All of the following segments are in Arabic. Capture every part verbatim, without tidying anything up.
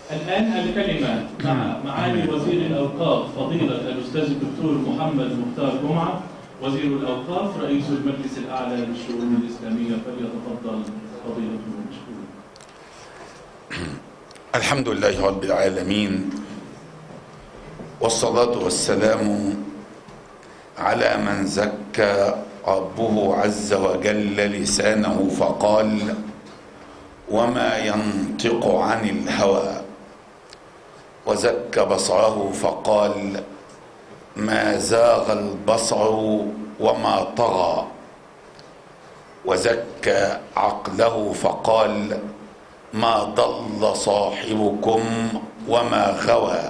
الآن الكلمة مع معالي وزير الأوقاف فضيلة الأستاذ الدكتور محمد مختار جمعة وزير الأوقاف رئيس المجلس الأعلى للشؤون الإسلامية، فليتفضل فضيلته مشكورا. الحمد لله رب العالمين، والصلاة والسلام على من زكى ربه عز وجل لسانه فقال: وما ينطق عن الهوى، وزكى بصره فقال: ما زاغ البصر وما طغى، وزكى عقله فقال: ما ضل صاحبكم وما غوى،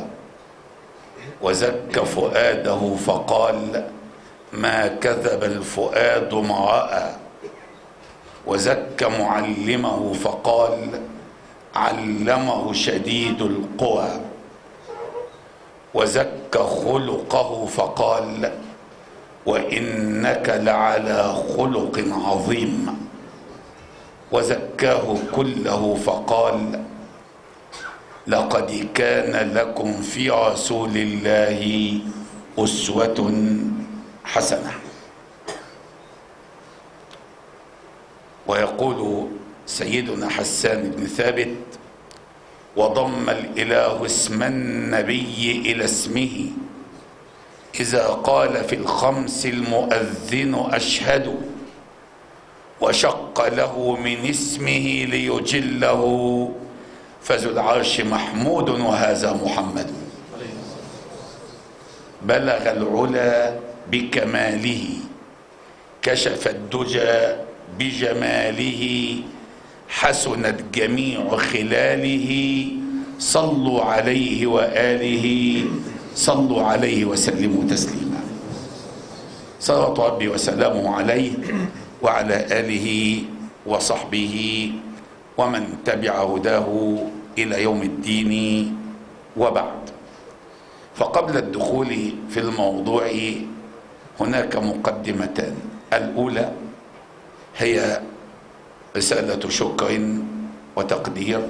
وزكى فؤاده فقال: ما كذب الفؤاد ما رأى، وزكى معلمه فقال: علمه شديد القوى، وزكى خلقه فقال: وإنك لعلى خلق عظيم، وزكاه كله فقال: لقد كان لكم في رسول الله أسوة حسنة. ويقول سيدنا حسان بن ثابت: وضم الإله اسم النبي إلى اسمه إذا قال في الخمس المؤذن أشهد، وشق له من اسمه ليجله، فذو العرش محمود وهذا محمد. بلغ العلا بكماله، كشف الدجى بجماله، حسنت جميع خلاله، صلوا عليه وآله، صلوا عليه وسلموا تسليما. صلوات ربي وسلامه عليه وعلى آله وصحبه ومن تبع هداه إلى يوم الدين، وبعد. فقبل الدخول في الموضوع هناك مقدمتان. الأولى هي رسالة شكر وتقدير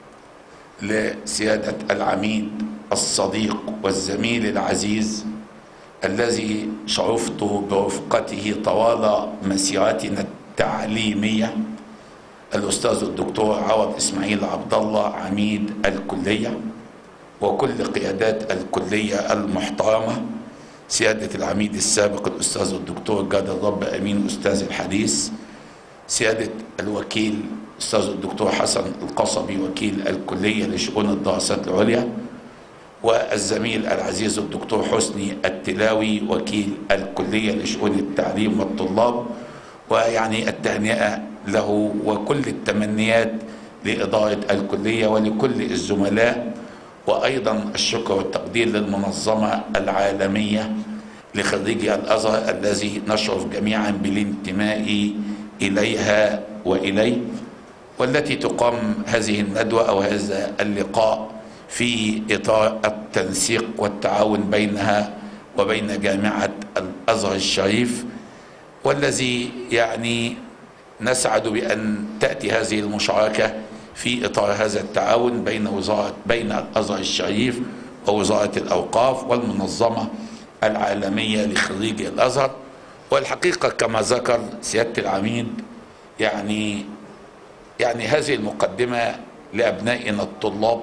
لسيادة العميد الصديق والزميل العزيز الذي شرفت برفقته طوال مسيرتنا التعليمية، الأستاذ الدكتور عوض إسماعيل عبد الله عميد الكلية، وكل قيادات الكلية المحترمة، سيادة العميد السابق الأستاذ الدكتور جاد الرب أمين أستاذ الحديث، سيادة الوكيل أستاذ الدكتور حسن القصبي وكيل الكلية لشؤون الدراسات العليا، والزميل العزيز الدكتور حسني التلاوي وكيل الكلية لشؤون التعليم والطلاب، ويعني التهنئة له وكل التمنيات لإدارة الكلية ولكل الزملاء، وأيضا الشكر والتقدير للمنظمة العالمية لخريجي الأزهر الذي نشرف جميعا بالانتماء إليها وإليه، والتي تقام هذه الندوة أو هذا اللقاء في إطار التنسيق والتعاون بينها وبين جامعة الأزهر الشريف، والذي يعني نسعد بأن تأتي هذه المشاركة في إطار هذا التعاون بين وزارة بين الأزهر الشريف ووزارة الأوقاف والمنظمة العالمية لخريجي الأزهر. والحقيقة كما ذكر سيادة العميد يعني يعني هذه المقدمة لأبنائنا الطلاب،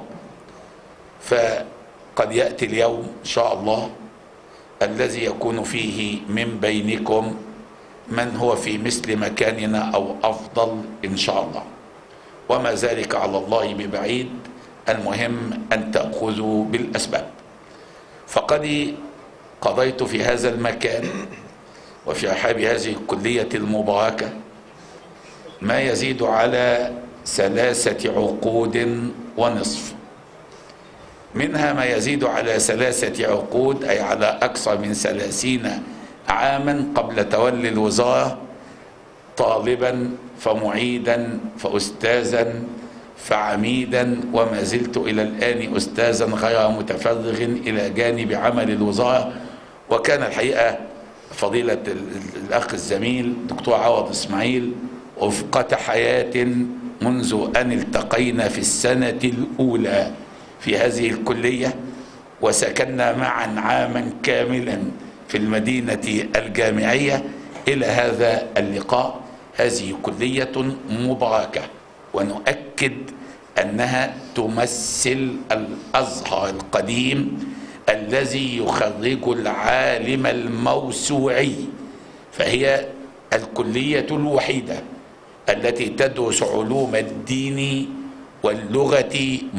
فقد يأتي اليوم إن شاء الله الذي يكون فيه من بينكم من هو في مثل مكاننا أو أفضل إن شاء الله، وما ذلك على الله ببعيد. المهم أن تأخذوا بالأسباب. فقد قضيت في هذا المكان وفي رحاب هذه الكلية المباركة ما يزيد على ثلاثة عقود ونصف، منها ما يزيد على ثلاثة عقود أي على أكثر من ثلاثين عاما قبل تولي الوزارة، طالبا فمعيدا فأستاذا فعميدا، وما زلت إلى الآن أستاذا غير متفرغ إلى جانب عمل الوزارة. وكان الحقيقة فضيلة الأخ الزميل دكتور عوض إسماعيل رفقة حياة منذ أن التقينا في السنة الأولى في هذه الكلية، وسكننا معا عاما كاملا في المدينة الجامعية إلى هذا اللقاء. هذه كلية مباركة، ونؤكد أنها تمثل الأزهر القديم الذي يخرج العالم الموسوعي، فهي الكلية الوحيدة التي تدرس علوم الدين واللغة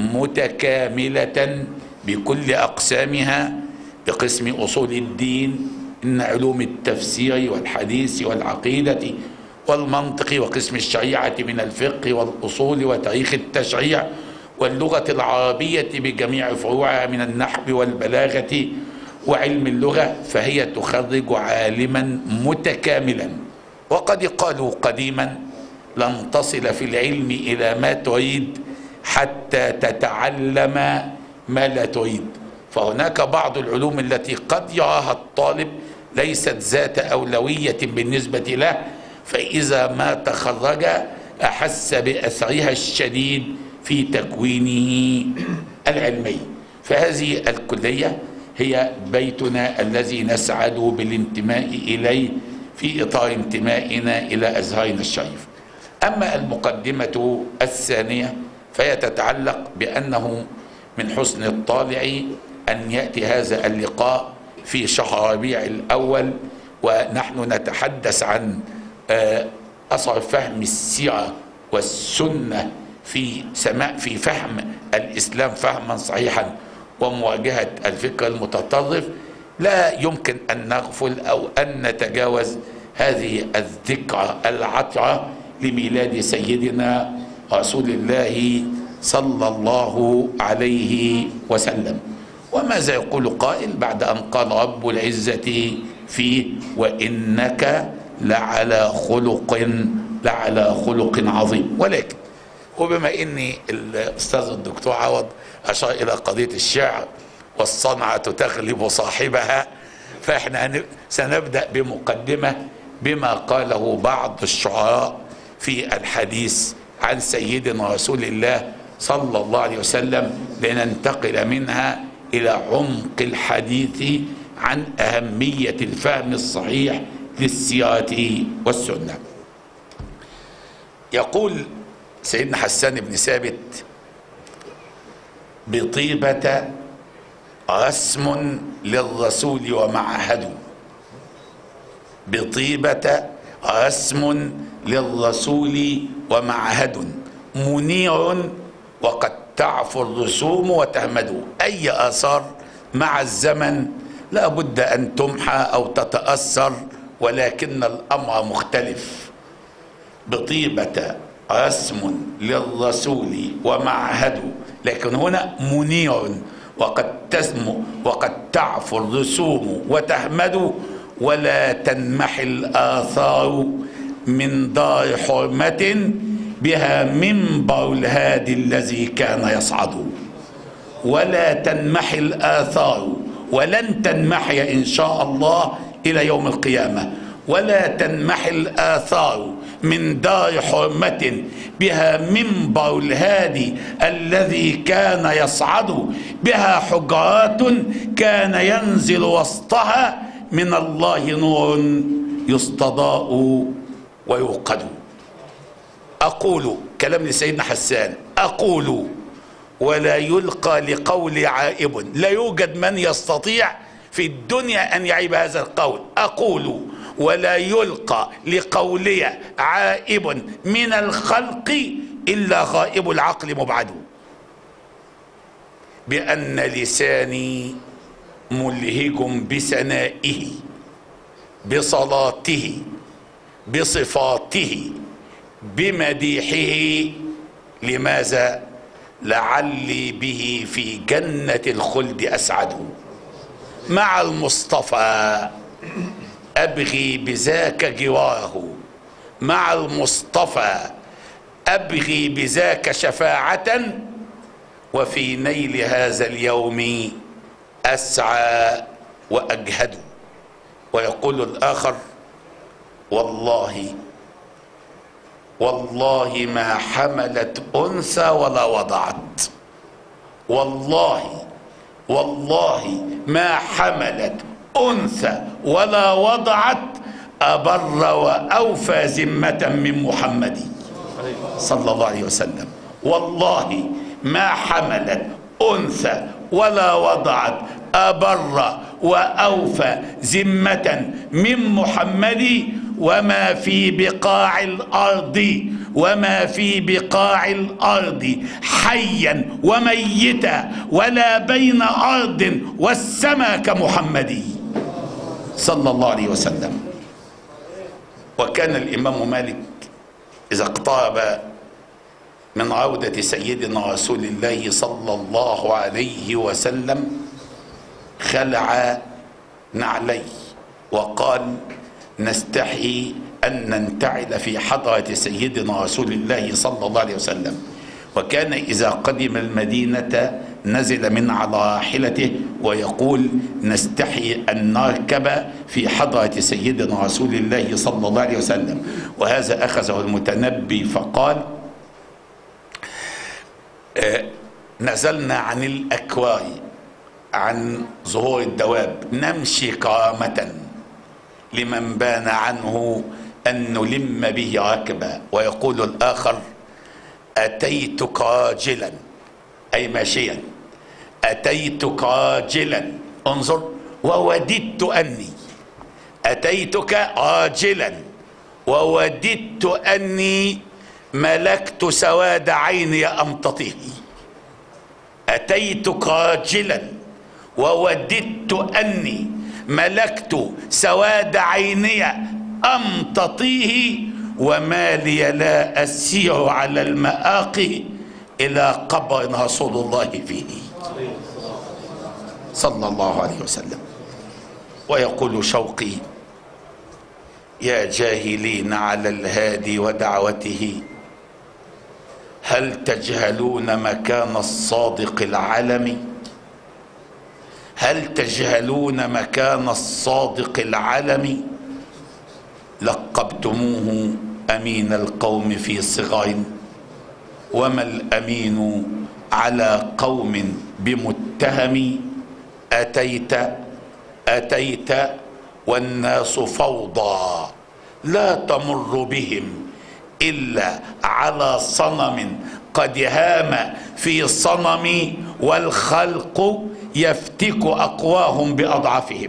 متكاملة بكل أقسامها، بقسم أصول الدين إن علوم التفسير والحديث والعقيدة والمنطق، وقسم الشريعة من الفقه والأصول وتاريخ التشريع، واللغة العربية بجميع فروعها من النحو والبلاغة وعلم اللغة، فهي تخرج عالما متكاملا. وقد قالوا قديما: لن تصل في العلم إلى ما تريد حتى تتعلم ما لا تريد. فهناك بعض العلوم التي قد يراها الطالب ليست ذات أولوية بالنسبة له، فإذا ما تخرج أحس بأثرها الشديد في تكوينه العلمي. فهذه الكلية هي بيتنا الذي نسعد بالانتماء إليه في إطار انتمائنا إلى أزهرنا الشريف. أما المقدمة الثانية فهي تتعلق بأنه من حسن الطالع أن يأتي هذا اللقاء في شهر ربيع الأول، ونحن نتحدث عن أثر فهم السيرة والسنة في سماع في فهم الإسلام فهما صحيحا ومواجهة الفكر المتطرف. لا يمكن أن نغفل أو أن نتجاوز هذه الذكرى العطرة لميلاد سيدنا رسول الله صلى الله عليه وسلم. وماذا يقول قائل بعد أن قال رب العزة فيه: وإنك لعلى خلق لعلى خلق عظيم. ولكن وبما ان الاستاذ الدكتور عوض اشار الى قضيه الشعر والصنعه تغلب صاحبها، فاحنا سنبدا بمقدمه بما قاله بعض الشعراء في الحديث عن سيدنا رسول الله صلى الله عليه وسلم، لننتقل منها الى عمق الحديث عن اهميه الفهم الصحيح للسيرة والسنة. يقول سيدنا حسان بن ثابت: بطيبة رسم للرسول ومعهد، بطيبة رسم للرسول ومعهد، منير وقد تعفو الرسوم وتهمد. أي آثار مع الزمن لا بد أن تمحى أو تتأثر، ولكن الأمر مختلف. بطيبة رسم للرسول ومعهد، لكن هنا منير وقد تسمو وقد تعفو الرسوم وتهمد، ولا تنمحي الآثار من دار حرمة بها منبر الهادي الذي كان يصعد. ولا تنمحي الآثار، ولن تنمحي إن شاء الله إلى يوم القيامة. ولا تنمحي الآثار من دار حرمة بها منبر الهادي الذي كان يصعد، بها حجرات كان ينزل وسطها من الله نور يستضاء ويوقد. أقول كلام لسيدنا حسان: أقول ولا يلقى لقول عائب. لا يوجد من يستطيع في الدنيا أن يعيب هذا القول. أقول ولا يلقى لقولي عائب من الخلق إلا غائب العقل مبعد، بأن لساني ملهج بثنائه بصلاته بصفاته بمديحه. لماذا؟ لعلي به في جنة الخلد أسعد. مع المصطفى أبغي بذاك جواره، مع المصطفى أبغي بذاك شفاعة، وفي نيل هذا اليوم أسعى وأجهد. ويقول الآخر: والله والله ما حملت أنثى ولا وضعت، والله والله ما حملت أنثى ولا وضعت أبر وأوفى ذمة من محمد صلى الله عليه وسلم. والله ما حملت أنثى ولا وضعت أبر وأوفى ذمة من محمد، وما في بقاع الأرض وما في بقاع الأرض حيا وميتا ولا بين أرض والسماء كمحمد صلى الله عليه وسلم. وكان الإمام مالك إذا اقترب من عودة سيدنا رسول الله صلى الله عليه وسلم خلع نعليه وقال: نستحي أن ننتعل في حضرة سيدنا رسول الله صلى الله عليه وسلم. وكان إذا قدم المدينة نزل من على راحلته ويقول: نستحي أن نركب في حضرة سيدنا رسول الله صلى الله عليه وسلم. وهذا أخذه المتنبي فقال: آه نزلنا عن الأكوار، عن ظهور الدواب، نمشي كرامة لمن بان عنه أن نلم به ركبا. ويقول الآخر: أتيتك راجلا، أي ماشيا، أتيتك راجلا، انظر، ووددت أني أتيتك راجلا ووددت أني ملكت سواد عيني أمتطه. أتيتك راجلا ووددت أني ملكت سواد عيني أمتطيه، وما لي لا أسير على المآقي إلى قبر رسول الله فيه صلى الله عليه وسلم. ويقول شوقي: يا جاهلين على الهادي ودعوته، هل تجهلون مكان الصادق العلمي؟ هل تجهلون مكان الصادق العلمي؟ لقبتموه أمين القوم في صغار، وما الأمين على قوم بمتهم. أتيت أتيت والناس فوضى، لا تمر بهم إلا على صنم قد هام في صنم، والخلق يفتك أقواهم بأضعافهم.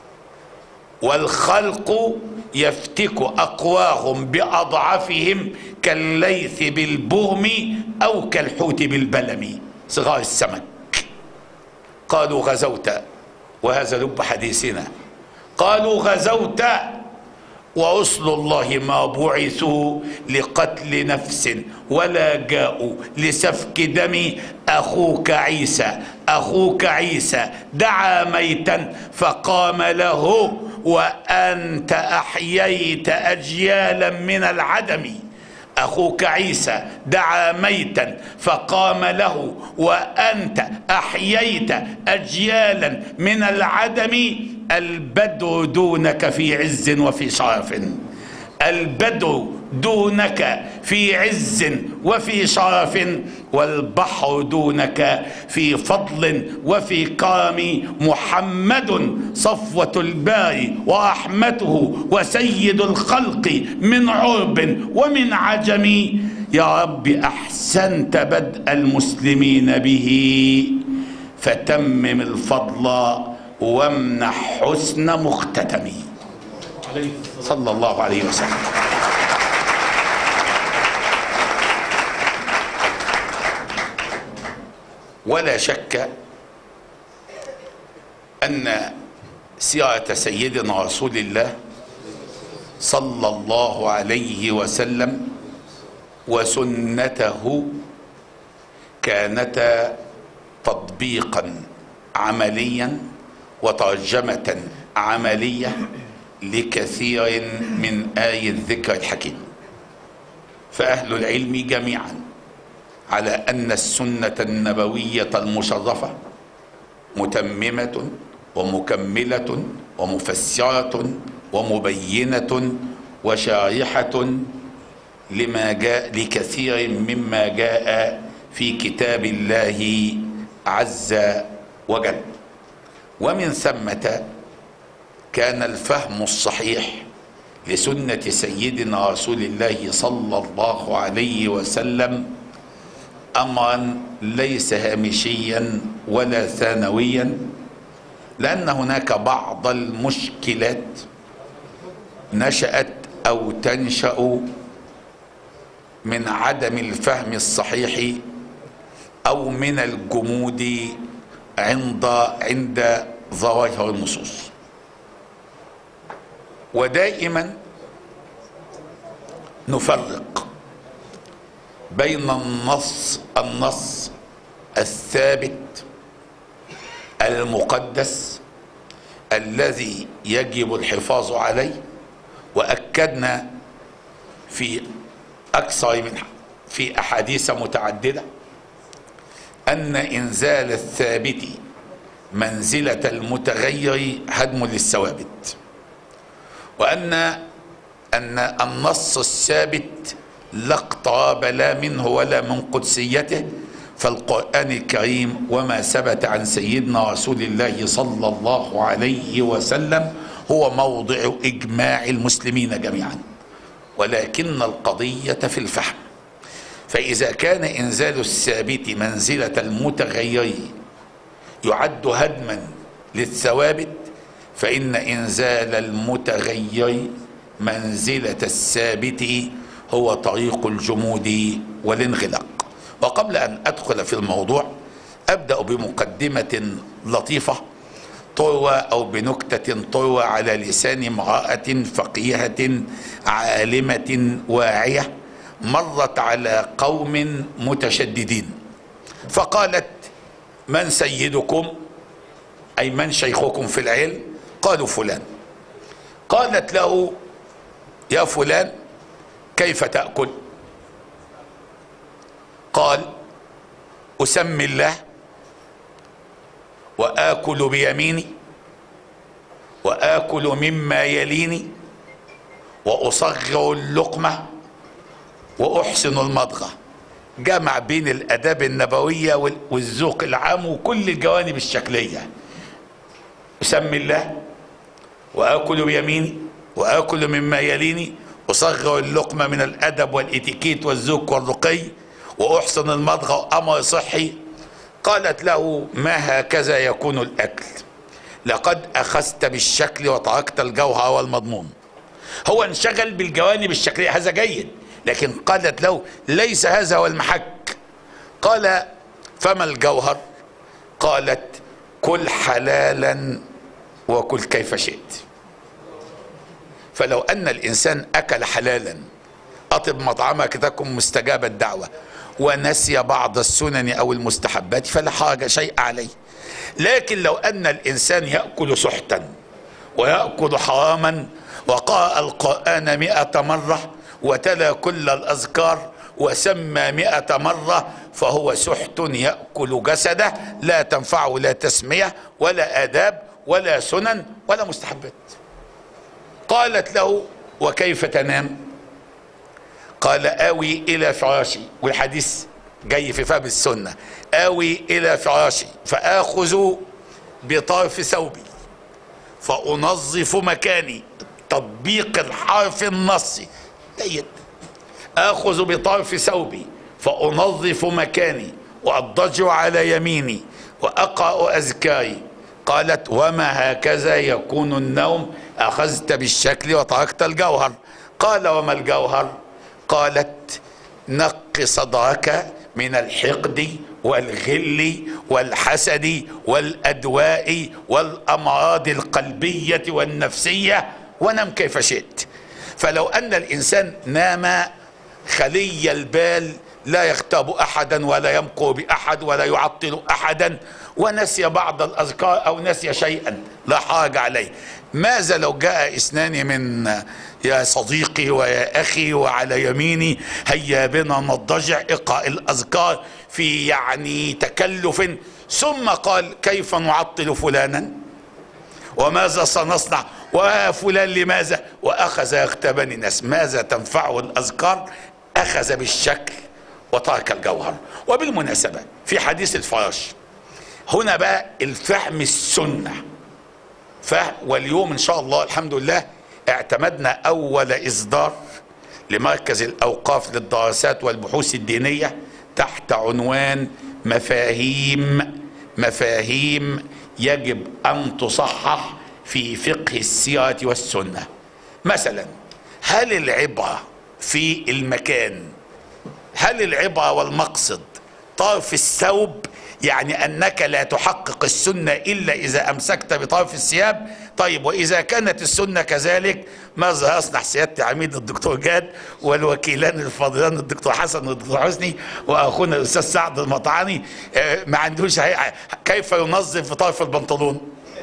والخلق يفتك أقواهم بأضعافهم كالليث بالبهم أو كالحوت بالبلم، صغار السمك. قالوا: غزوت، وهذا لب حديثنا، قالوا: غزوت ورسل الله ما بعثوا لقتل نفس ولا جاءوا لسفك دم. أخوك عيسى أخوك عيسى دعا ميتا فقام له، وأنت أحييت أجيالا من العدم. أخوك عيسى دعا ميتا فقام له، وأنت أحييت أجيالا من العدم. البدر دونك في عز وفي شرف، البدر دونك في عز وفي شرف، والبحر دونك في فضل وفي كرم. محمد صفوة الباري ورحمته وسيد الخلق من عرب ومن عجم. يا رب أحسنت بدء المسلمين به، فتمم الفضل وامنح حسن مختتم صلى الله عليه وسلم. ولا شك أن سيرة سيدنا رسول الله صلى الله عليه وسلم وسنته كانتا تطبيقا عمليا وترجمة عملية لكثير من آي الذكر الحكيم. فأهل العلم جميعا على أن السنة النبوية المشرفة متممة ومكملة ومفسرة ومبينة وشارحة لما جاء لكثير مما جاء في كتاب الله عز وجل. ومن ثمة كان الفهم الصحيح لسنة سيدنا رسول الله صلى الله عليه وسلم أمرا ليس هامشيا ولا ثانويا، لأن هناك بعض المشكلات نشأت أو تنشأ من عدم الفهم الصحيح أو من الجمود عند عند ظواهر النصوص. ودائما نفرق بين النص النص الثابت المقدس الذي يجب الحفاظ عليه، وأكدنا في أكثر من في أحاديث متعددة أن إنزال الثابت منزلة المتغير هدم للثوابت، وأن أن النص الثابت لا اقتراب لا منه ولا من قدسيته، فالقرآن الكريم وما ثبت عن سيدنا رسول الله صلى الله عليه وسلم هو موضع إجماع المسلمين جميعا، ولكن القضية في الفهم. فإذا كان إنزال الثابت منزلة المتغير يعد هدما للثوابت، فإن إنزال المتغير منزلة الثابت هو طريق الجمود والانغلاق. وقبل أن أدخل في الموضوع أبدأ بمقدمة لطيفة تروى أو بنكتة تروى على لسان امرأة فقيهة عالمة واعية مرت على قوم متشددين، فقالت: من سيدكم؟ أي من شيخكم في العلم؟ قالوا: فلان. قالت له: يا فلان كيف تأكل؟ قال: أسمي الله وآكل بيميني وآكل مما يليني وأصغر اللقمة وأحسن المضغة. جمع بين الآداب النبوية والذوق العام وكل الجوانب الشكلية. أسمي الله وآكل بيميني وآكل مما يليني، أصغر اللقمة من الأدب والإتيكيت والذوق والرقي، وأحسن المضغة أمر صحي. قالت له: ما هكذا يكون الأكل، لقد أخذت بالشكل وتركت الجوهر والمضمون. هو انشغل بالجوانب الشكلية، هذا جيد، لكن قالت له: ليس هذا هو المحك. قال: فما الجوهر؟ قالت: كل حلالا وكل كيف شئت. فلو أن الإنسان أكل حلالا أطب مطعمك تكن مستجاب الدعوة، ونسي بعض السنن أو المستحبات فلا حرج شيء عليه. لكن لو أن الإنسان يأكل سحتا ويأكل حراما وقرأ القرآن مئة مرة وتلا كل الأذكار وسمى مئة مرة، فهو سحت يأكل جسده، لا تنفعه لا تسمية ولا آداب ولا سنن ولا مستحبات. قالت له: وكيف تنام؟ قال: آوي إلى فراشي، والحديث جاي في فهم السنة، آوي إلى فراشي فآخذ بطرف ثوبي فأنظف مكاني، تطبيق الحرف النصي جيد، آخذ بطرف ثوبي فأنظف مكاني وأضطجع على يميني وأقرأ أذكاري. قالت: وما هكذا يكون النوم، أخذت بالشكل وتركت الجوهر. قال: وما الجوهر؟ قالت: نق صدرك من الحقد والغل والحسد والأدواء والأمراض القلبية والنفسية ونم كيف شئت. فلو أن الإنسان نام خلي البال لا يغتاب أحدا ولا يمكر بأحد ولا يعطل أحدا، ونسي بعض الأذكار أو نسي شيئا لا حرج عليه. ماذا لو جاء اثنان من يا صديقي ويا أخي وعلى يميني هيا بنا نضجع اقرأ الأذكار في يعني تكلف، ثم قال: كيف نعطل فلانا وماذا سنصنع وفلان لماذا، وأخذ يغتابني الناس. ماذا تنفعه الأذكار؟ أخذ بالشكل وترك الجوهر. وبالمناسبة في حديث الفراش هنا بقى الفهم السنة فهم. واليوم ان شاء الله الحمد لله اعتمدنا اول اصدار لمركز الاوقاف للدراسات والبحوث الدينية تحت عنوان مفاهيم مفاهيم يجب ان تصحح في فقه السيرة والسنة. مثلا هل العبرة في المكان، هل العبرة والمقصد طرف الثوب، يعني انك لا تحقق السنة الا اذا امسكت بطرف الثياب؟ طيب واذا كانت السنة كذلك ماذا يصنع سيادة عميد الدكتور جاد والوكيلان الفاضلان الدكتور حسن والدكتور حسني واخونا الاستاذ سعد المطعاني؟ ما عندوش كيف ينظف في طرف البنطلون؟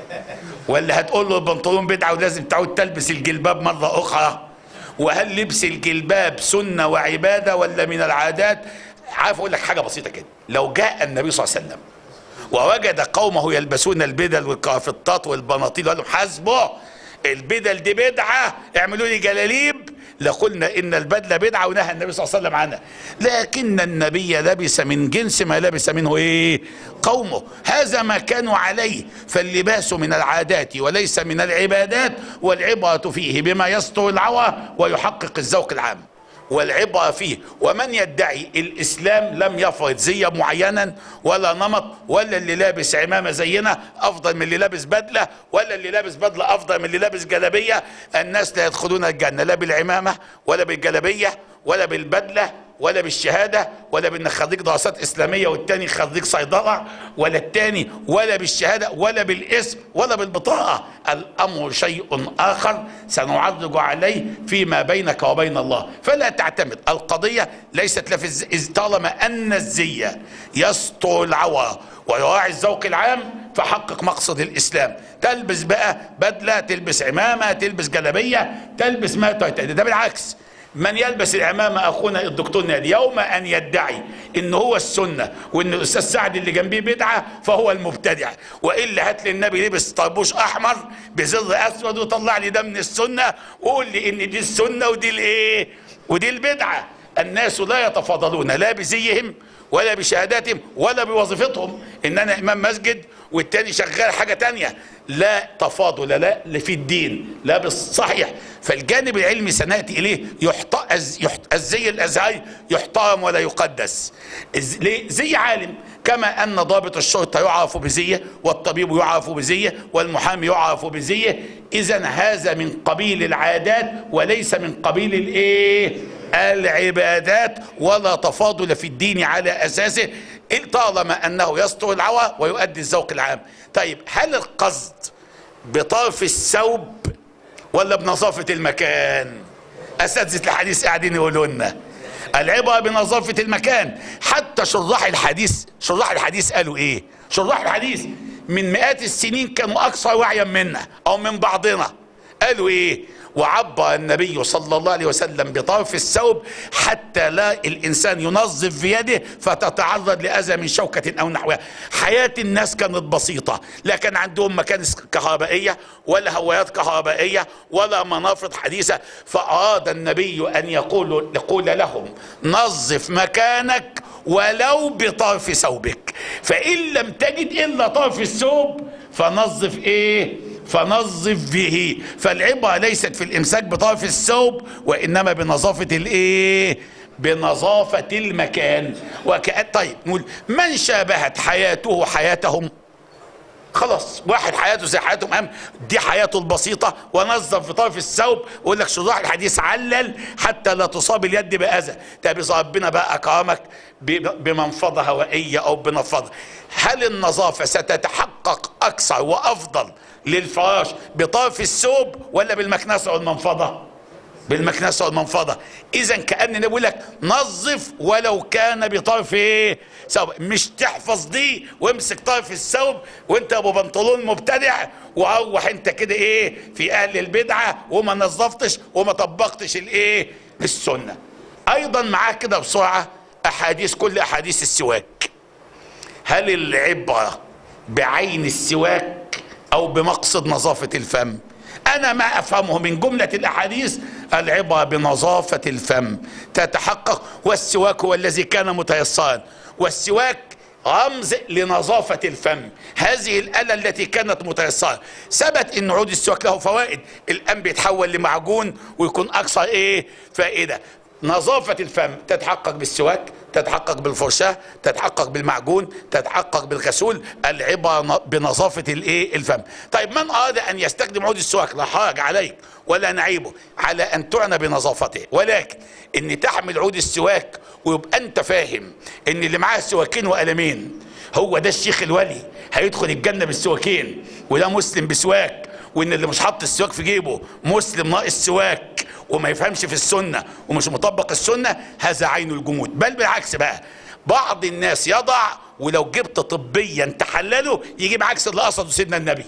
ولا هتقول له البنطلون بدعة ولازم تعود تلبس الجلباب مرة اخرى؟ وهل لبس الجلباب سنة وعبادة ولا من العادات؟ عارف اقول لك حاجة بسيطة كده، لو جاء النبي صلى الله عليه وسلم ووجد قومه يلبسون البدل والكافتات والبناطيل وقال لهم حسبه البدل دي بدعة اعملوا لي جلاليب، لقلنا ان البدلة بدعة ونهى النبي صلى الله عليه وسلم عنها. لكن النبي لبس من جنس ما لبس منه ايه؟ قومه، هذا ما كانوا عليه، فاللباس من العادات وليس من العبادات، والعبرة فيه بما يستر العورة ويحقق الذوق العام، والعبرة فيه. ومن يدعي الاسلام لم يفرض زي معينا ولا نمط، ولا اللي لابس عمامة زينا افضل من اللي لابس بدلة، ولا اللي لابس بدلة افضل من اللي لابس جلابية. الناس لا يدخلون الجنة لا بالعمامة ولا بالجلابية ولا بالبدلة ولا بالشهادة ولا بانك خريج دراسات اسلامية والتاني خريج صيدلة، ولا التاني ولا بالشهادة ولا بالاسم ولا بالبطاقة. الامر شيء اخر سنعرج عليه فيما بينك وبين الله. فلا تعتمد، القضية ليست لفظ، طالما ان الزي يستر العورة ويراعي الذوق العام فحقق مقصد الاسلام. تلبس بقى بدلة، تلبس عمامة، تلبس جلابية، تلبس ما تريد، ده بالعكس. من يلبس العمامة اخونا الدكتور نادي يوم ان يدعي ان هو السنة وان الاستاذ سعد اللي جنبيه بدعة فهو المبتدع، والا هات لي النبي لبس طربوش احمر بزر اسود وطلع لي ده من السنة وقول لي ان دي السنة ودي الايه ودي البدعة. الناس لا يتفاضلون لا بزيهم ولا بشهاداتهم ولا بوظيفتهم، ان انا امام مسجد والتاني شغال حاجة تانية. لا تفاضل لا في الدين لا بالصحيح. فالجانب العلمي سنأتي اليه الزي الازهري يحترم ولا يقدس. ليه؟ زي عالم، كما ان ضابط الشرطة يعرف بزيه والطبيب يعرف بزيه والمحامي يعرف بزيه. اذا هذا من قبيل العادات وليس من قبيل الايه العبادات، ولا تفاضل في الدين على اساسه طالما انه يستر العورة ويؤدي الذوق العام. طيب هل القصد بطرف الثوب ولا بنظافة المكان؟ اساتذة الحديث قاعدين يقولوا لنا العبرة بنظافة المكان. حتى شراح الحديث شراح الحديث قالوا ايه؟ شراح الحديث من مئات السنين كانوا اكثر وعيا منا او من بعضنا. قالوا ايه؟ وعبر النبي صلى الله عليه وسلم بطرف الثوب حتى لا الانسان ينظف بيده فتتعرض لاذى من شوكة او نحوها. حياة الناس كانت بسيطة، لا كان عندهم مكانس كهربائية ولا هوايات كهربائية ولا منافذ حديثة، فاراد النبي ان يقول يقول لهم نظف مكانك ولو بطرف ثوبك، فان لم تجد الا طرف الثوب فنظف ايه فنظف به. فالعبرة ليست في الامساك بطرف الثوب وانما بنظافة الايه بنظافة المكان. وكأن طيب نقول من شابهت حياته حياتهم، خلاص واحد حياته زي حياتهم، أهم دي حياته البسيطة ونظف في طرف الثوب. ويقول لك شراح الحديث علل حتى لا تصاب اليد بأذى. طب إذا ربنا بقى أكرمك بمنفضة هوائية أو بنفضة، هل النظافة ستتحقق أكثر وأفضل للفراش بطرف الثوب ولا بالمكنسة والمنفضة؟ بالمكنسة والمنفضة. إذا كأن بيقول لك نظف ولو كان بطرف ايه ثوب، مش تحفظ دي وامسك طرف الثوب وانت ابو بنطلون مبتدع وروح انت كده ايه في اهل البدعة وما نظفتش وما طبقتش الايه السنة. ايضا معاك كده بسرعة احاديث، كل احاديث السواك. هل العبرة بعين السواك او بمقصد نظافة الفم؟ انا ما افهمه من جملة الاحاديث العبرة بنظافة الفم تتحقق، والسواك هو الذي كان متيسرا. والسواك رمز لنظافة الفم. هذه الآلة التي كانت متيسرة ثبت ان عود السواك له فوائد، الآن بيتحول لمعجون ويكون أكثر ايه فائدة. نظافة الفم تتحقق بالسواك، تتحقق بالفرشاة، تتحقق بالمعجون، تتحقق بالغسول. العبرة بنظافة الايه الفم. طيب من أراد أن يستخدم عود السواك لا حرج عليك ولا نعيبه على أن تعنى بنظافته، ولكن ان تحمل عود السواك ويبقى انت فاهم ان اللي معاه سواكين وقلمين هو ده الشيخ الولي هيدخل الجنة بالسواكين، وده مسلم بسواك، وان اللي مش حاطط السواك في جيبه مسلم ناقص سواك وما يفهمش في السنة ومش مطبق السنة، هذا عين الجمود. بل بالعكس بقى، بعض الناس يضع ولو جبت طبيا تحلله يجيب عكس اللي قصده سيدنا النبي.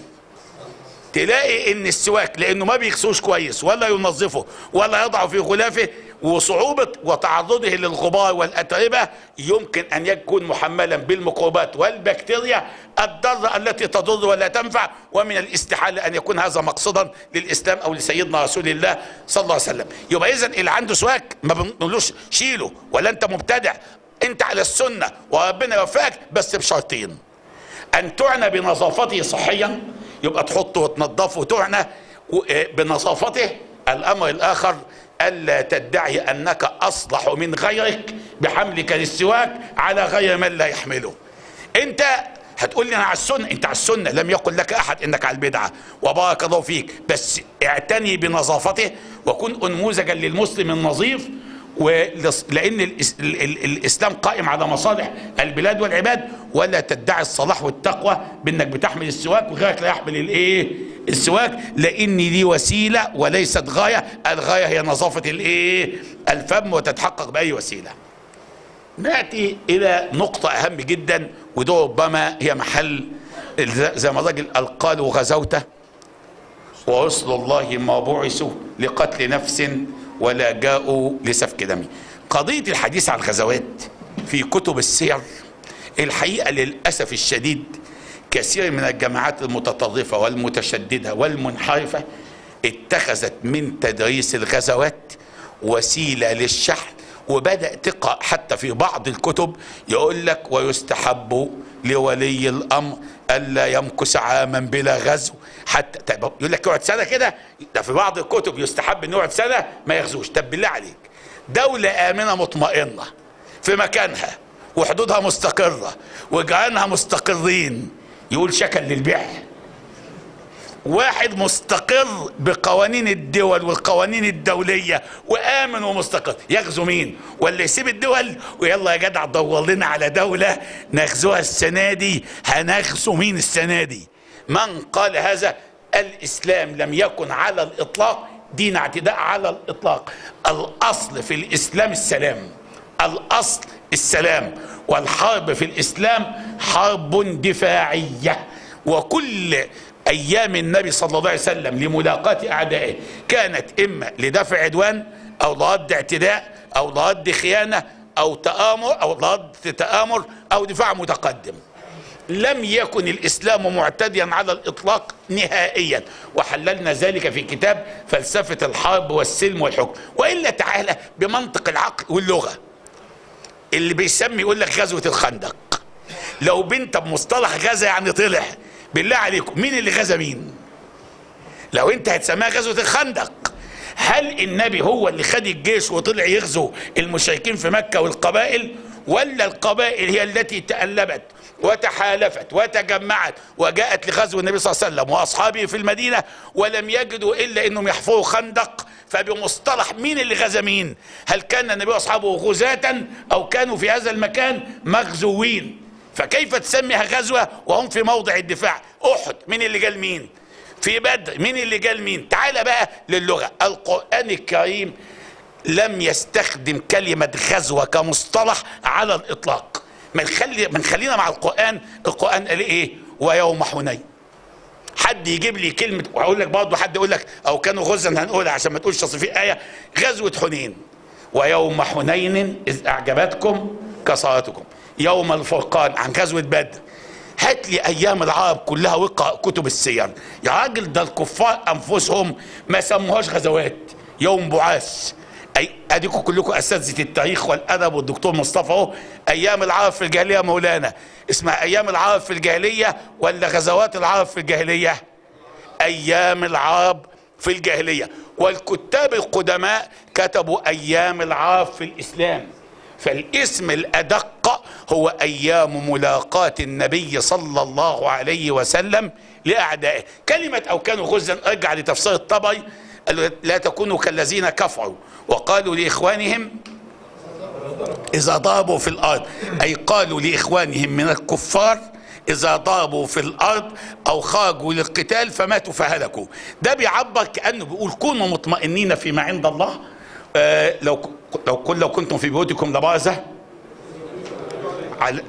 تلاقي ان السواك لانه ما بيغسوش كويس ولا ينظفه ولا يضعه في غلافه، وصعوبة وتعرضه للغبار والأتربة يمكن أن يكون محملا بالميكروبات والبكتيريا الضارة التي تضر ولا تنفع، ومن الاستحالة أن يكون هذا مقصدا للإسلام أو لسيدنا رسول الله صلى الله عليه وسلم. يبقى إذن اللي عنده سواك ما بنقولوش شيله ولا أنت مبتدع، أنت على السنة وربنا يوفقك، بس بشرطين: أن تعنى بنظافته صحيا، يبقى تحطه وتنظفه وتعنى بنظافته. الأمر الآخر ألا تدعي أنك أصلح من غيرك بحملك للسواك على غير من لا يحمله. أنت هتقول لي أنا على السنة، أنت على السنة، لم يقل لك أحد إنك على البدعة، وبارك الله فيك، بس اعتني بنظافته وكن أنموذجا للمسلم النظيف. ولأن الإسلام قائم على مصالح البلاد والعباد، ولا تدعي الصلاح والتقوى بأنك بتحمل السواك وغيرك لا يحمل الإيه السواك، لأن دي وسيلة وليست غاية. الغاية هي نظافة الإيه الفم، وتتحقق بأي وسيلة. نأتي إلى نقطة أهم جدا، وده ربما هي محل زي ما الراجل قال: قالوا غزوته ورسل الله ما بعثوا لقتل نفس ولا جاءوا لسفك دم. قضية الحديث عن الغزوات في كتب السير الحقيقة للأسف الشديد كثير من الجماعات المتطرفة والمتشددة والمنحرفة اتخذت من تدريس الغزوات وسيلة للشحن، وبدأ تقرأ حتى في بعض الكتب يقول لك: ويستحب لولي الأمر ألا يمكث عاما بلا غزو. حتى يقول لك يقعد سنة كده، ده في بعض الكتب يستحب انه يقعد سنة ما يغزوش. طب بالله عليك، دولة آمنة مطمئنة في مكانها وحدودها مستقرة وجيرانها مستقرين، يقول شكل للبيع؟ واحد مستقر بقوانين الدول والقوانين الدولية وآمن ومستقر يغزو مين؟ ولا يسيب الدول ويلا يا جدع دور لنا على دولة نغزوها السنة دي؟ هنغزو مين السنة دي؟ من قال هذا؟ الإسلام لم يكن على الإطلاق دين اعتداء على الإطلاق. الأصل في الإسلام السلام، الأصل السلام، والحرب في الإسلام حرب دفاعية. وكل أيام النبي صلى الله عليه وسلم لملاقاة أعدائه كانت إما لدفع عدوان أو لرد اعتداء أو لرد خيانة أو تآمر أو لرد تآمر أو دفاع متقدم. لم يكن الإسلام معتديا على الإطلاق نهائيا، وحللنا ذلك في كتاب فلسفة الحرب والسلم والحكم. وإلا تعالى بمنطق العقل واللغة، اللي بيسمي يقول لك غزوة الخندق، لو بنت بمصطلح غزة يعني طلع، بالله عليكم مين اللي غزا مين؟ لو انت هتسميها غزوة الخندق، هل النبي هو اللي خد الجيش وطلع يغزو المشركين في مكة والقبائل، ولا القبائل هي التي تألبت وتحالفت وتجمعت وجاءت لغزو النبي صلى الله عليه وسلم واصحابه في المدينة ولم يجدوا الا انهم يحفروا خندق؟ فبمصطلح مين اللي غزا مين؟ هل كان النبي واصحابه غزاة او كانوا في هذا المكان مغزوين؟ فكيف تسميها غزوة وهم في موضع الدفاع؟ احد مين اللي قال مين؟ في بدر مين اللي قال مين؟ تعال بقى للغة. القرآن الكريم لم يستخدم كلمة غزوة كمصطلح على الإطلاق. من خلي من خلينا مع القرآن. القرآن قال ايه؟ ويوم حنين. حد يجيب لي كلمة، وهقول لك برضه حد يقول لك او كانوا غزا، هنقولها عشان ما تقولش اصل في آية غزوة حنين. ويوم حنين إذ أعجبتكم كثرتكم. يوم الفرقان عن غزوة بدر. هات لي ايام العرب كلها واقرا كتب السير يا راجل، ده الكفار انفسهم ما سموهاش غزوات. يوم بعاث أي أديكم كلكم أساتذة التاريخ والأدب، والدكتور مصطفى أهو. أيام العرب في الجاهلية مولانا اسمها أيام العرب في الجاهلية ولا غزوات العرب في الجاهلية؟ أيام العرب في الجاهلية. والكتاب القدماء كتبوا أيام العرب في الإسلام. فالاسم الأدق هو أيام ملاقاة النبي صلى الله عليه وسلم لأعدائه. كلمة أو كانوا غزا ارجع لتفسير الطبري، قالوا لا تكونوا كالذين كفروا وقالوا لإخوانهم إذا ضربوا في الأرض، أي قالوا لإخوانهم من الكفار إذا ضربوا في الأرض أو خرجوا للقتال فماتوا فهلكوا. ده بيعبر كأنه بيقول كونوا مطمئنين فيما عند الله. آه لو لو كل لو كنتم في بيوتكم لبارزة على.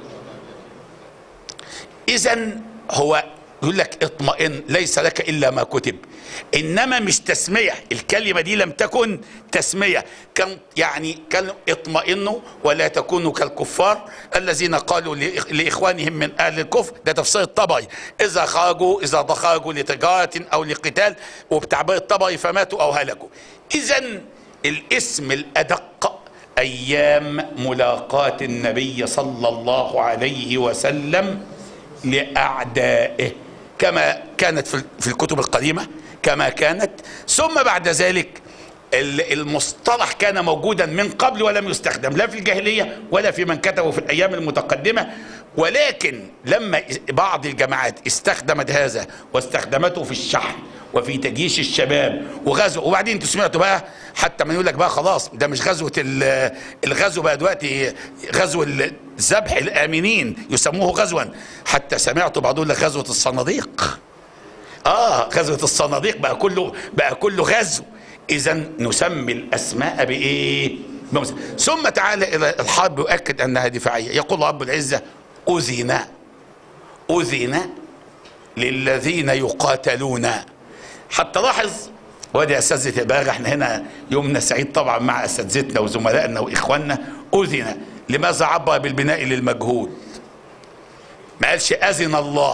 إذن هو يقول لك اطمئن، ليس لك إلا ما كتب، إنما مش تسمية. الكلمة دي لم تكن تسمية، كان يعني كان اطمئنوا ولا تكونوا كالكفار الذين قالوا لإخوانهم من أهل الكفر. ده تفسير الطبري. إذا خرجوا إذا خرجوا لتجارة أو لقتال، وبتعبير الطبري فماتوا أو هلكوا. إذن الاسم الأدق أيام ملاقاة النبي صلى الله عليه وسلم لأعدائه، كما كانت في الكتب القديمة كما كانت. ثم بعد ذلك المصطلح كان موجودا من قبل ولم يستخدم لا في الجاهلية ولا في من كتبه في الأيام المتقدمة، ولكن لما بعض الجماعات استخدمت هذا واستخدمته في الشحن وفي تجيش الشباب وغزو، وبعدين انتوا سمعتوا بقى حتى من يقول لك بقى خلاص ده مش غزوة الغزو بقى دلوقتي غزو ذبح الآمنين يسموه غزوا، حتى سمعتوا بعض يقول لك غزوة الصناديق. اه غزوة الصناديق بقى كله بقى كله غزو. إذا نسمي الأسماء بإيه؟ ثم تعالى إلى الحرب يؤكد أنها دفاعية. يقول رب العزة أذن أذن للذين يقاتلون. حتى لاحظ، وادي أساتذة البلاغة، احنا هنا يومنا سعيد طبعا مع أساتذتنا وزملائنا وإخواننا. أذن لماذا عبر بالبناء للمجهول؟ ما قالش أذن الله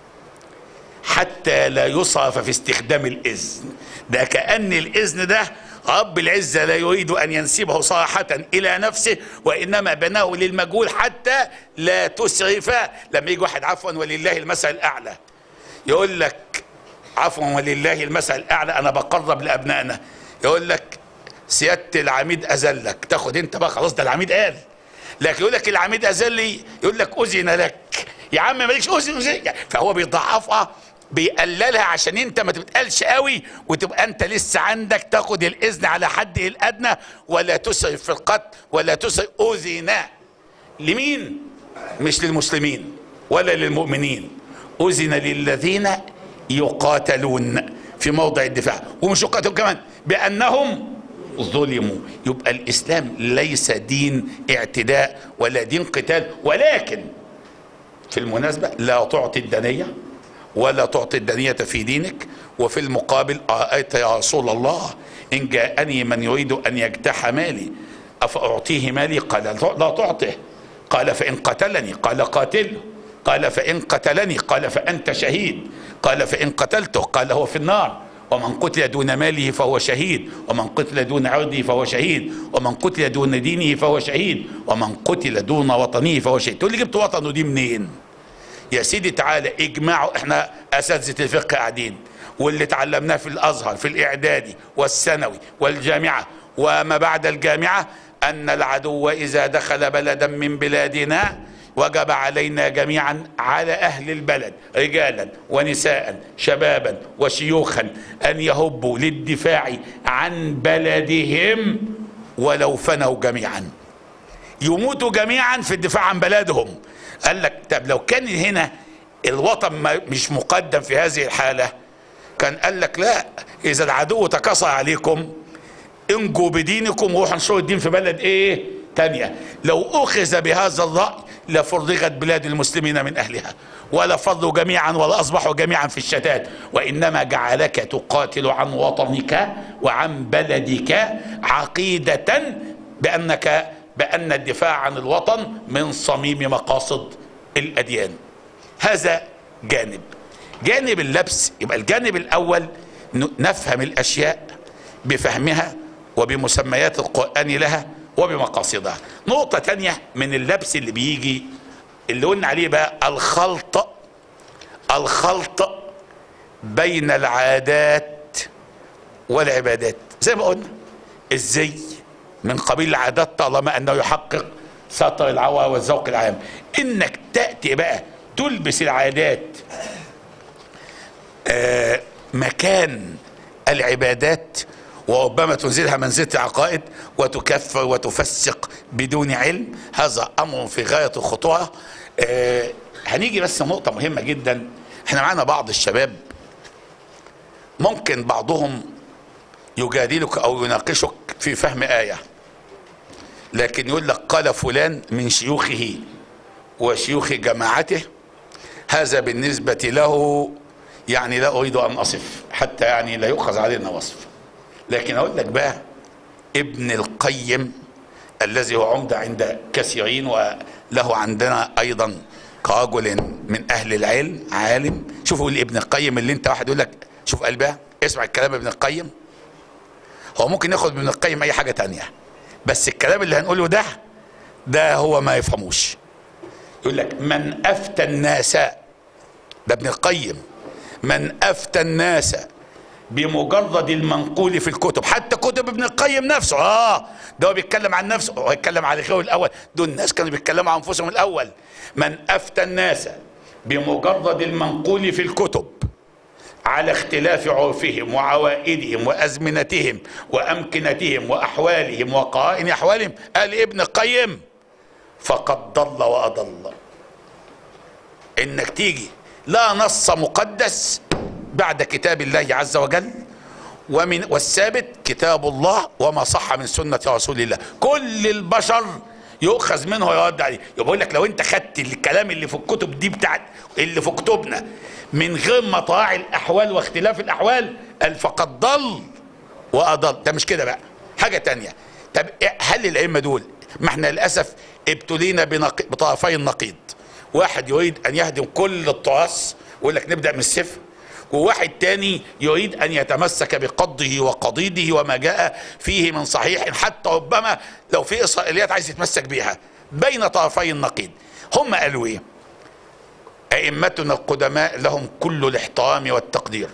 حتى لا يصرف في استخدام الإذن. ده كأن الإذن ده رب العزة لا يريد أن ينسبه صراحة إلى نفسه، وإنما بناه للمجهول حتى لا تسرف. لما يجي واحد عفوا ولله المثل الأعلى يقول لك عفوا ولله المثل الأعلى، أنا بقرب لأبنائنا، يقول لك سيادة العميد أذلك، تاخد أنت بقى خلاص ده العميد قال. لكن يقول لك العميد أذل لي، يقول لك أذن لك. يا عم مالكش أذن، فهو بيضعفها بيقللها عشان انت ما تتقالش قوي وتبقى انت لسه عندك تاخد الاذن على حد الادنى، ولا تسرف في القتل ولا تسرف. اذن لمين؟ مش للمسلمين ولا للمؤمنين، اذن للذين يقاتلون في موضع الدفاع، ومش يقاتلون كمان بانهم ظلموا. يبقى الاسلام ليس دين اعتداء ولا دين قتال، ولكن في المناسبة لا تعطي الدنية ولا تعطي الدنية في دينك. وفي المقابل أرأيت يا رسول الله إن جاءني من يريد أن يجتاح مالي أفأعطيه مالي؟ قال لا تعطه. قال فإن قتلني؟ قال قاتله. قال فإن قتلني؟ قال فأنت شهيد. قال فإن قتلته؟ قال هو في النار. ومن قتل دون ماله فهو شهيد، ومن قتل دون عرضه فهو شهيد، ومن قتل دون دينه فهو شهيد، ومن قتل دون وطنه فهو شهيد. تقول لي جبت وطنه دي منين؟ يا سيدي تعالى اجمعوا، احنا اساتذه الفقه قاعدين، واللي اتعلمناه في الازهر في الاعدادي والثانوي والجامعه وما بعد الجامعه ان العدو اذا دخل بلدا من بلادنا وجب علينا جميعا على اهل البلد رجالا ونساء شبابا وشيوخا ان يهبوا للدفاع عن بلدهم ولو فنوا جميعا، يموتوا جميعا في الدفاع عن بلدهم. قال لك طب لو كان هنا الوطن مش مقدم في هذه الحالة كان قال لك لا، إذا العدو تكاثر عليكم انجوا بدينكم وروحوا انشروا الدين في بلد ايه تانية. لو أخذ بهذا الرأي لفرغت بلاد المسلمين من أهلها ولا فروا جميعا ولا أصبحوا جميعا في الشتات، وإنما جعلك تقاتل عن وطنك وعن بلدك عقيدة بأنك بأن الدفاع عن الوطن من صميم مقاصد الأديان. هذا جانب. جانب اللبس، يبقى الجانب الأول نفهم الأشياء بفهمها وبمسميات القرآن لها وبمقاصدها. نقطة تانية من اللبس اللي بيجي اللي قلنا عليه بقى الخلط الخلط بين العادات والعبادات. زي ما قلنا الزي من قبيل العادات طالما انه يحقق ستر العورة والذوق العام. انك تأتي بقى تلبس العادات آه مكان العبادات، وربما تنزلها منزلة العقائد وتكفر وتفسق بدون علم، هذا امر في غاية الخطورة. آه هنيجي بس نقطة مهمة جدا. احنا معانا بعض الشباب ممكن بعضهم يجادلك او يناقشك في فهم آية، لكن يقول لك قال فلان من شيوخه وشيوخ جماعته، هذا بالنسبة له يعني لا اريد ان اصف حتى يعني لا يؤخذ علينا وصف. لكن اقول لك بقى ابن القيم الذي هو عمدة عند كثيرين وله عندنا ايضا كرجل من اهل العلم عالم. شوفوا ابن القيم اللي انت واحد يقول لك شوف قلبها اسمع الكلام ابن القيم، هو ممكن ياخد من القيم اي حاجة تانية، بس الكلام اللي هنقوله ده ده هو ما يفهموش. يقول لك من افتى الناس، ده ابن القيم، من افتى الناس بمجرد المنقول في الكتب، حتى كتب ابن القيم نفسه اه ده هو بيتكلم عن نفسه، هو هيتكلم عن غيره الاول، دول الناس كانوا بيتكلموا عن انفسهم الاول. من افتى الناس بمجرد المنقول في الكتب على اختلاف عرفهم وعوائدهم وازمنتهم وامكنتهم واحوالهم وقرائن احوالهم، قال ابن القيم فقد ضل واضل. انك تيجي لا نص مقدس بعد كتاب الله عز وجل ومن والثابت كتاب الله وما صح من سنة رسول الله، كل البشر يؤخذ منه ويرد عليه. يقول لك لو انت خدت الكلام اللي في الكتب دي بتاعت اللي في كتبنا من غير ما تراعي الاحوال واختلاف الاحوال، قال فقد ضل واضل. ده مش كده بقى حاجة تانية. طب هل الائمة دول، ما احنا للاسف ابتلينا بطرفي النقيض، واحد يريد ان يهدم كل التراث ويقول لك نبدأ من الصفر، وواحد تاني يريد ان يتمسك بقضه وقضيده وما جاء فيه من صحيح، حتى ربما لو في اسرائيليات عايز يتمسك بيها. بين طرفي النقيض هم قالوا ايه؟ ائمتنا القدماء لهم كل الاحترام والتقدير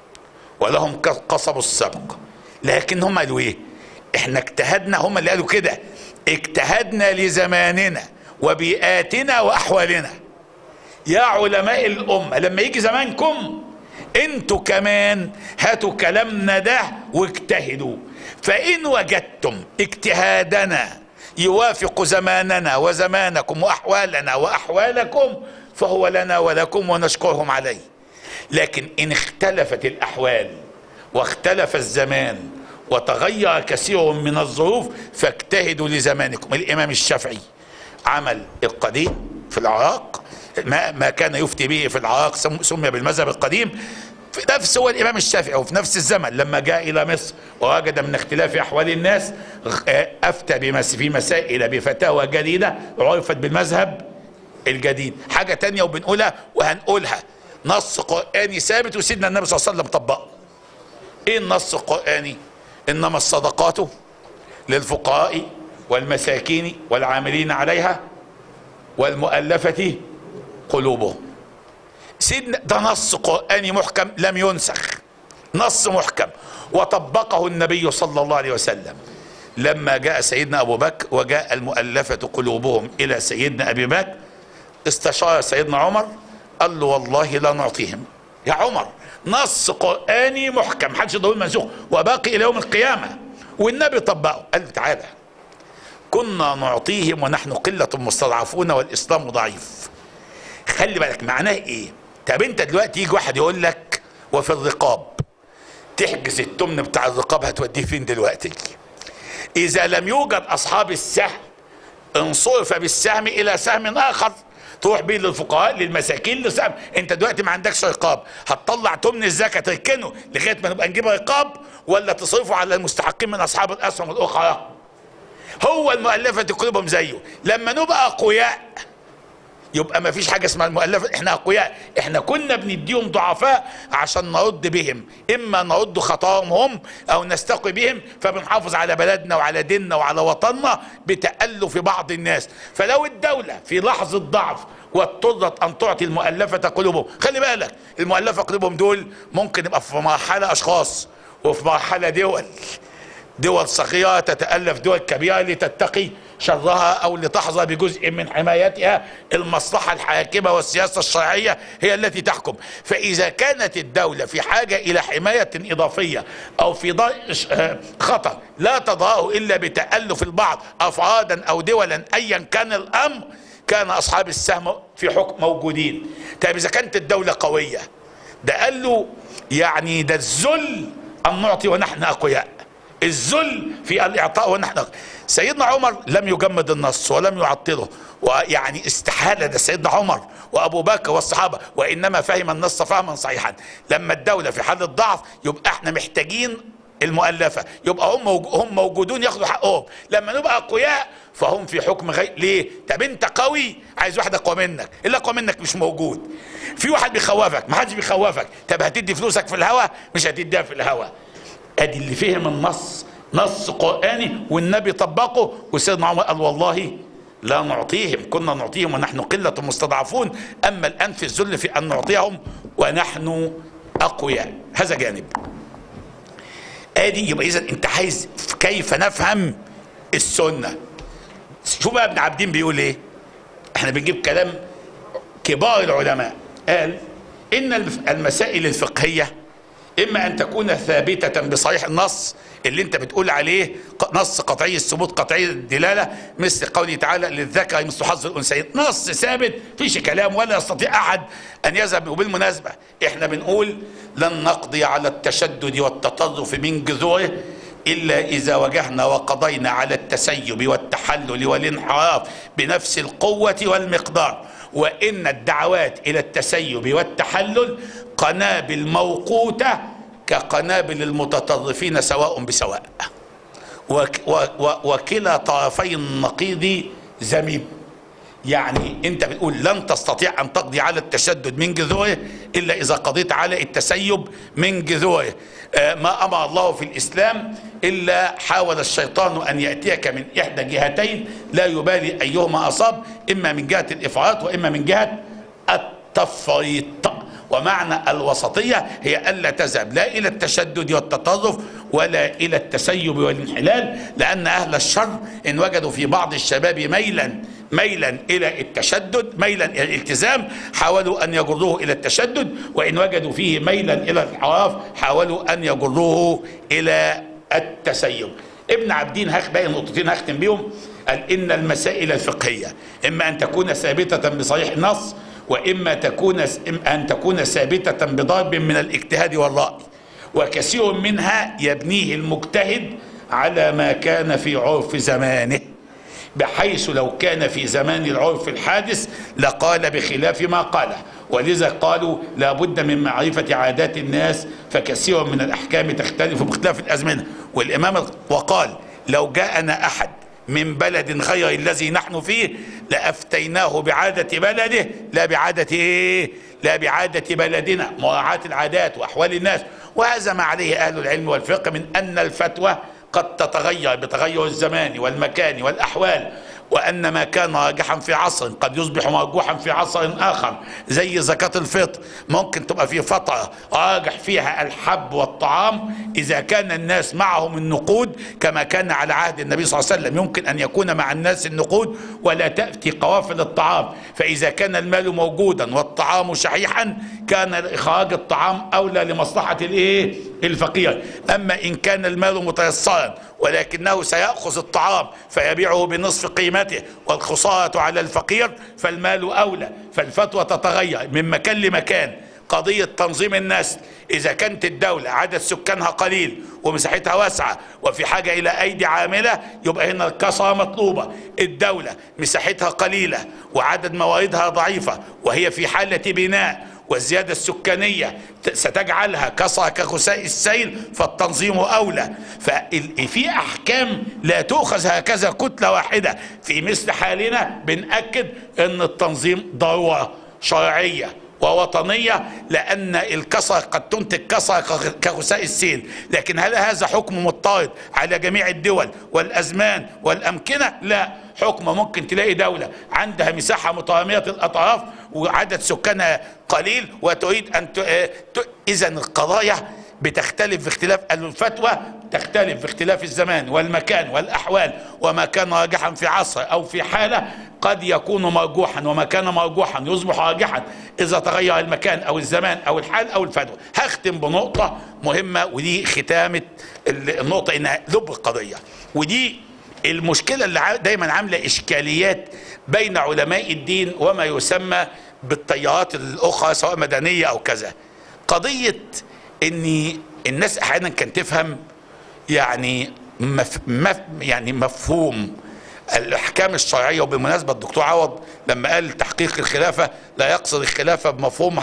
ولهم قصب السبق، لكن هم قالوا ايه؟ احنا اجتهدنا، هم اللي قالوا كده، اجتهدنا لزماننا وبيئاتنا واحوالنا. يا علماء الامه لما يجي زمانكم انتوا كمان هاتوا كلامنا ده واجتهدوا، فان وجدتم اجتهادنا يوافق زماننا وزمانكم واحوالنا واحوالكم فهو لنا ولكم ونشكرهم عليه. لكن ان اختلفت الاحوال واختلف الزمان وتغير كثير من الظروف فاجتهدوا لزمانكم. الامام الشافعي عمل القديم في العراق، ما, ما كان يفتي به في العراق سمي بالمذهب القديم، في نفس هو الامام الشافعي، وفي نفس الزمن لما جاء الى مصر ووجد من اختلاف احوال الناس افتى في مسائل بفتاوى جديده عرفت بالمذهب الجديد. حاجه تانية وبنقولها وهنقولها، نص قراني ثابت وسيدنا النبي صلى الله عليه وسلم طبقه. ايه النص القراني؟ انما الصدقات للفقراء والمساكين والعاملين عليها والمؤلفة قلوبهم. سيدنا ده نص قرآني محكم لم ينسخ، نص محكم وطبقه النبي صلى الله عليه وسلم. لما جاء سيدنا أبو بكر وجاء المؤلفة قلوبهم إلى سيدنا أبي بكر استشار سيدنا عمر قال له والله لا نعطيهم يا عمر، نص قرآني محكم محدش يقدر يقول منسوخ وباقي إلى يوم القيامة، والنبي طبقه. قال له تعالى كنا نعطيهم ونحن قلة مستضعفون والإسلام ضعيف. خلي بالك معناه ايه؟ طب انت دلوقتي يجي واحد يقول لك وفي الرقاب تحجز التمن بتاع الرقاب هتوديه فين دلوقتي؟ اذا لم يوجد اصحاب السهم انصرف بالسهم الى سهم اخر تروح بيه للفقراء للمساكين لسهم. انت دلوقتي ما عندكش رقاب، هتطلع تمن الزكاه تركنه لغايه ما نبقى نجيب رقاب ولا تصرفه على المستحقين من اصحاب الاسهم الاخرى؟ هو المؤلفة قلوبهم زيه، لما نبقى اقوياء يبقى ما فيش حاجه اسمها المؤلفه. احنا اقوياء، احنا كنا بنديهم ضعفاء عشان نرد بهم، اما نرد خطاهم هم او نستقي بهم، فبنحافظ على بلدنا وعلى ديننا وعلى وطننا بتألف بعض الناس. فلو الدوله في لحظه ضعف واضطرت ان تعطي المؤلفه قلوبهم، خلي بالك المؤلفه قلوبهم دول ممكن يبقى في مرحله اشخاص وفي مرحله دول، دول صغيرة تتألف دول كبيرة لتتقي شرها أو لتحظى بجزء من حمايتها. المصلحة الحاكمة والسياسة الشرعية هي التي تحكم. فإذا كانت الدولة في حاجة إلى حماية إضافية أو في خطر لا تضاءه إلا بتألف البعض أفرادا أو دولا أيا كان الأمر، كان أصحاب السهم في حكم موجودين. طيب إذا كانت الدولة قوية، ده قال له يعني ده الذل أن نعطي ونحن أقوياء، الذل في الاعطاء ونحن. سيدنا عمر لم يجمد النص ولم يعطله، ويعني استحاله ده سيدنا عمر وابو بكر والصحابه، وانما فهم النص فهما صحيحا. لما الدوله في حاله ضعف يبقى احنا محتاجين المؤلفه، يبقى هم هم موجودون ياخدوا حقهم. لما نبقى اقوياء فهم في حكم غير. ليه؟ طب انت قوي عايز واحد اقوى منك، اللي اقوى منك مش موجود. في واحد بيخوفك، ما حدش بيخوفك. طب هتدي فلوسك في الهوا؟ مش هتديها في الهوا. ادي اللي فهم النص، نص قرآني والنبي طبقه. وسيدنا عمر قال والله لا نعطيهم، كنا نعطيهم ونحن قلة مستضعفون، اما الان في الذل في ان نعطيهم ونحن اقوياء. هذا جانب. ادي يبقى اذا انت عايز كيف نفهم السنة. شوف بقى ابن عابدين بيقول ايه، احنا بنجيب كلام كبار العلماء. قال ان المسائل الفقهية اما ان تكون ثابتة بصحيح النص اللي انت بتقول عليه نص قطعي الثبوت قطعي الدلالة، مثل قوله تعالى للذكر مثل حظ الانثيين، نص ثابت فيش كلام ولا يستطيع احد ان يذهب. وبالمناسبة احنا بنقول لن نقضي على التشدد والتطرف من جذوره الا اذا وجهنا وقضينا على التسيب والتحلل والانحراف بنفس القوة والمقدار. وان الدعوات الى التسيب والتحلل قنابل موقوتة كقنابل المتطرفين سواء بسواء، وكلا طرفي النقيض ذميم. يعني انت بتقول لن تستطيع ان تقضي على التشدد من جذوره الا اذا قضيت على التسيب من جذوره. ما امر الله في الاسلام الا حاول الشيطان ان ياتيك من احدى جهتين لا يبالي ايهما اصاب، اما من جهه الافراط واما من جهه التفريط. ومعنى الوسطية هي ألا تذهب لا إلى التشدد والتطرف ولا إلى التسيب والانحلال، لأن أهل الشر إن وجدوا في بعض الشباب ميلا ميلا إلى التشدد ميلا إلى الالتزام حاولوا أن يجروه إلى التشدد، وإن وجدوا فيه ميلا إلى الانحراف حاولوا أن يجروه إلى التسيب. ابن عابدين هخ باقي نقطتين هختم بيهم. قال إن المسائل الفقهية إما أن تكون ثابتة بصحيح النص، وإما تكون أن تكون ثابتة بضرب من الاجتهاد والرأي، وكثير منها يبنيه المجتهد على ما كان في عرف زمانه، بحيث لو كان في زمان العرف الحادث لقال بخلاف ما قاله. ولذا قالوا لا بد من معرفة عادات الناس، فكثير من الأحكام تختلف باختلاف الأزمنة. والإمام وقال لو جاءنا أحد من بلد غير الذي نحن فيه لأفتيناه بعادة بلده لا بعادة إيه؟ لا بعادة بلدنا، مراعاة العادات وأحوال الناس. وهذا ما عليه أهل العلم والفقه من أن الفتوى قد تتغير بتغير الزمان والمكان والأحوال، وأن ما كان راجحا في عصر قد يصبح مرجوحا في عصر آخر. زي زكاة الفطر ممكن تبقى في فترة راجح فيها الحب والطعام إذا كان الناس معهم النقود كما كان على عهد النبي صلى الله عليه وسلم، يمكن أن يكون مع الناس النقود ولا تأتي قوافل الطعام. فإذا كان المال موجودا والطعام شحيحا كان إخراج الطعام أولى لمصلحة الإيه؟ الفقير. أما إن كان المال متيسرا ولكنه سيأخذ الطعام فيبيعه بنصف قيمته والخسارة على الفقير فالمال أولى. فالفتوى تتغير من مكان لمكان. قضية تنظيم النسل، إذا كانت الدولة عدد سكانها قليل ومساحتها واسعة وفي حاجة إلى أيدي عاملة يبقى هنا الكثرة مطلوبة. الدولة مساحتها قليلة وعدد مواردها ضعيفة وهي في حالة بناء والزيادة السكانية ستجعلها كسرة كغثاء السيل، فالتنظيم أولى. ففي أحكام لا تؤخذ هكذا كتلة واحدة. في مثل حالنا بنأكد أن التنظيم ضرورة شرعية ووطنية، لأن الكسرة قد تنتج كسرة كغثاء السيل. لكن هل هذا حكم مضطرد على جميع الدول والأزمان والأمكنة؟ لا، حكم ممكن تلاقي دولة عندها مساحة مترامية الأطراف وعدد سكانها قليل وتريد أن ت... إذا القضايا بتختلف باختلاف الفتوى، تختلف باختلاف الزمان والمكان والأحوال، وما كان راجحا في عصر أو في حالة قد يكون مرجوحا، وما كان مرجوحا يصبح راجحا إذا تغير المكان أو الزمان أو الحال أو الفتوى. هختم بنقطة مهمة، ودي ختامة النقطة إنها لب القضية، ودي المشكلة اللي دايما عاملة إشكاليات بين علماء الدين وما يسمى بالتيارات الأخرى سواء مدنية أو كذا. قضية ان الناس احيانا كانت تفهم يعني مف مف يعني مفهوم الاحكام الشرعيه. وبالمناسبه الدكتور عوض لما قال تحقيق الخلافه لا يقصد الخلافه بمفهومها،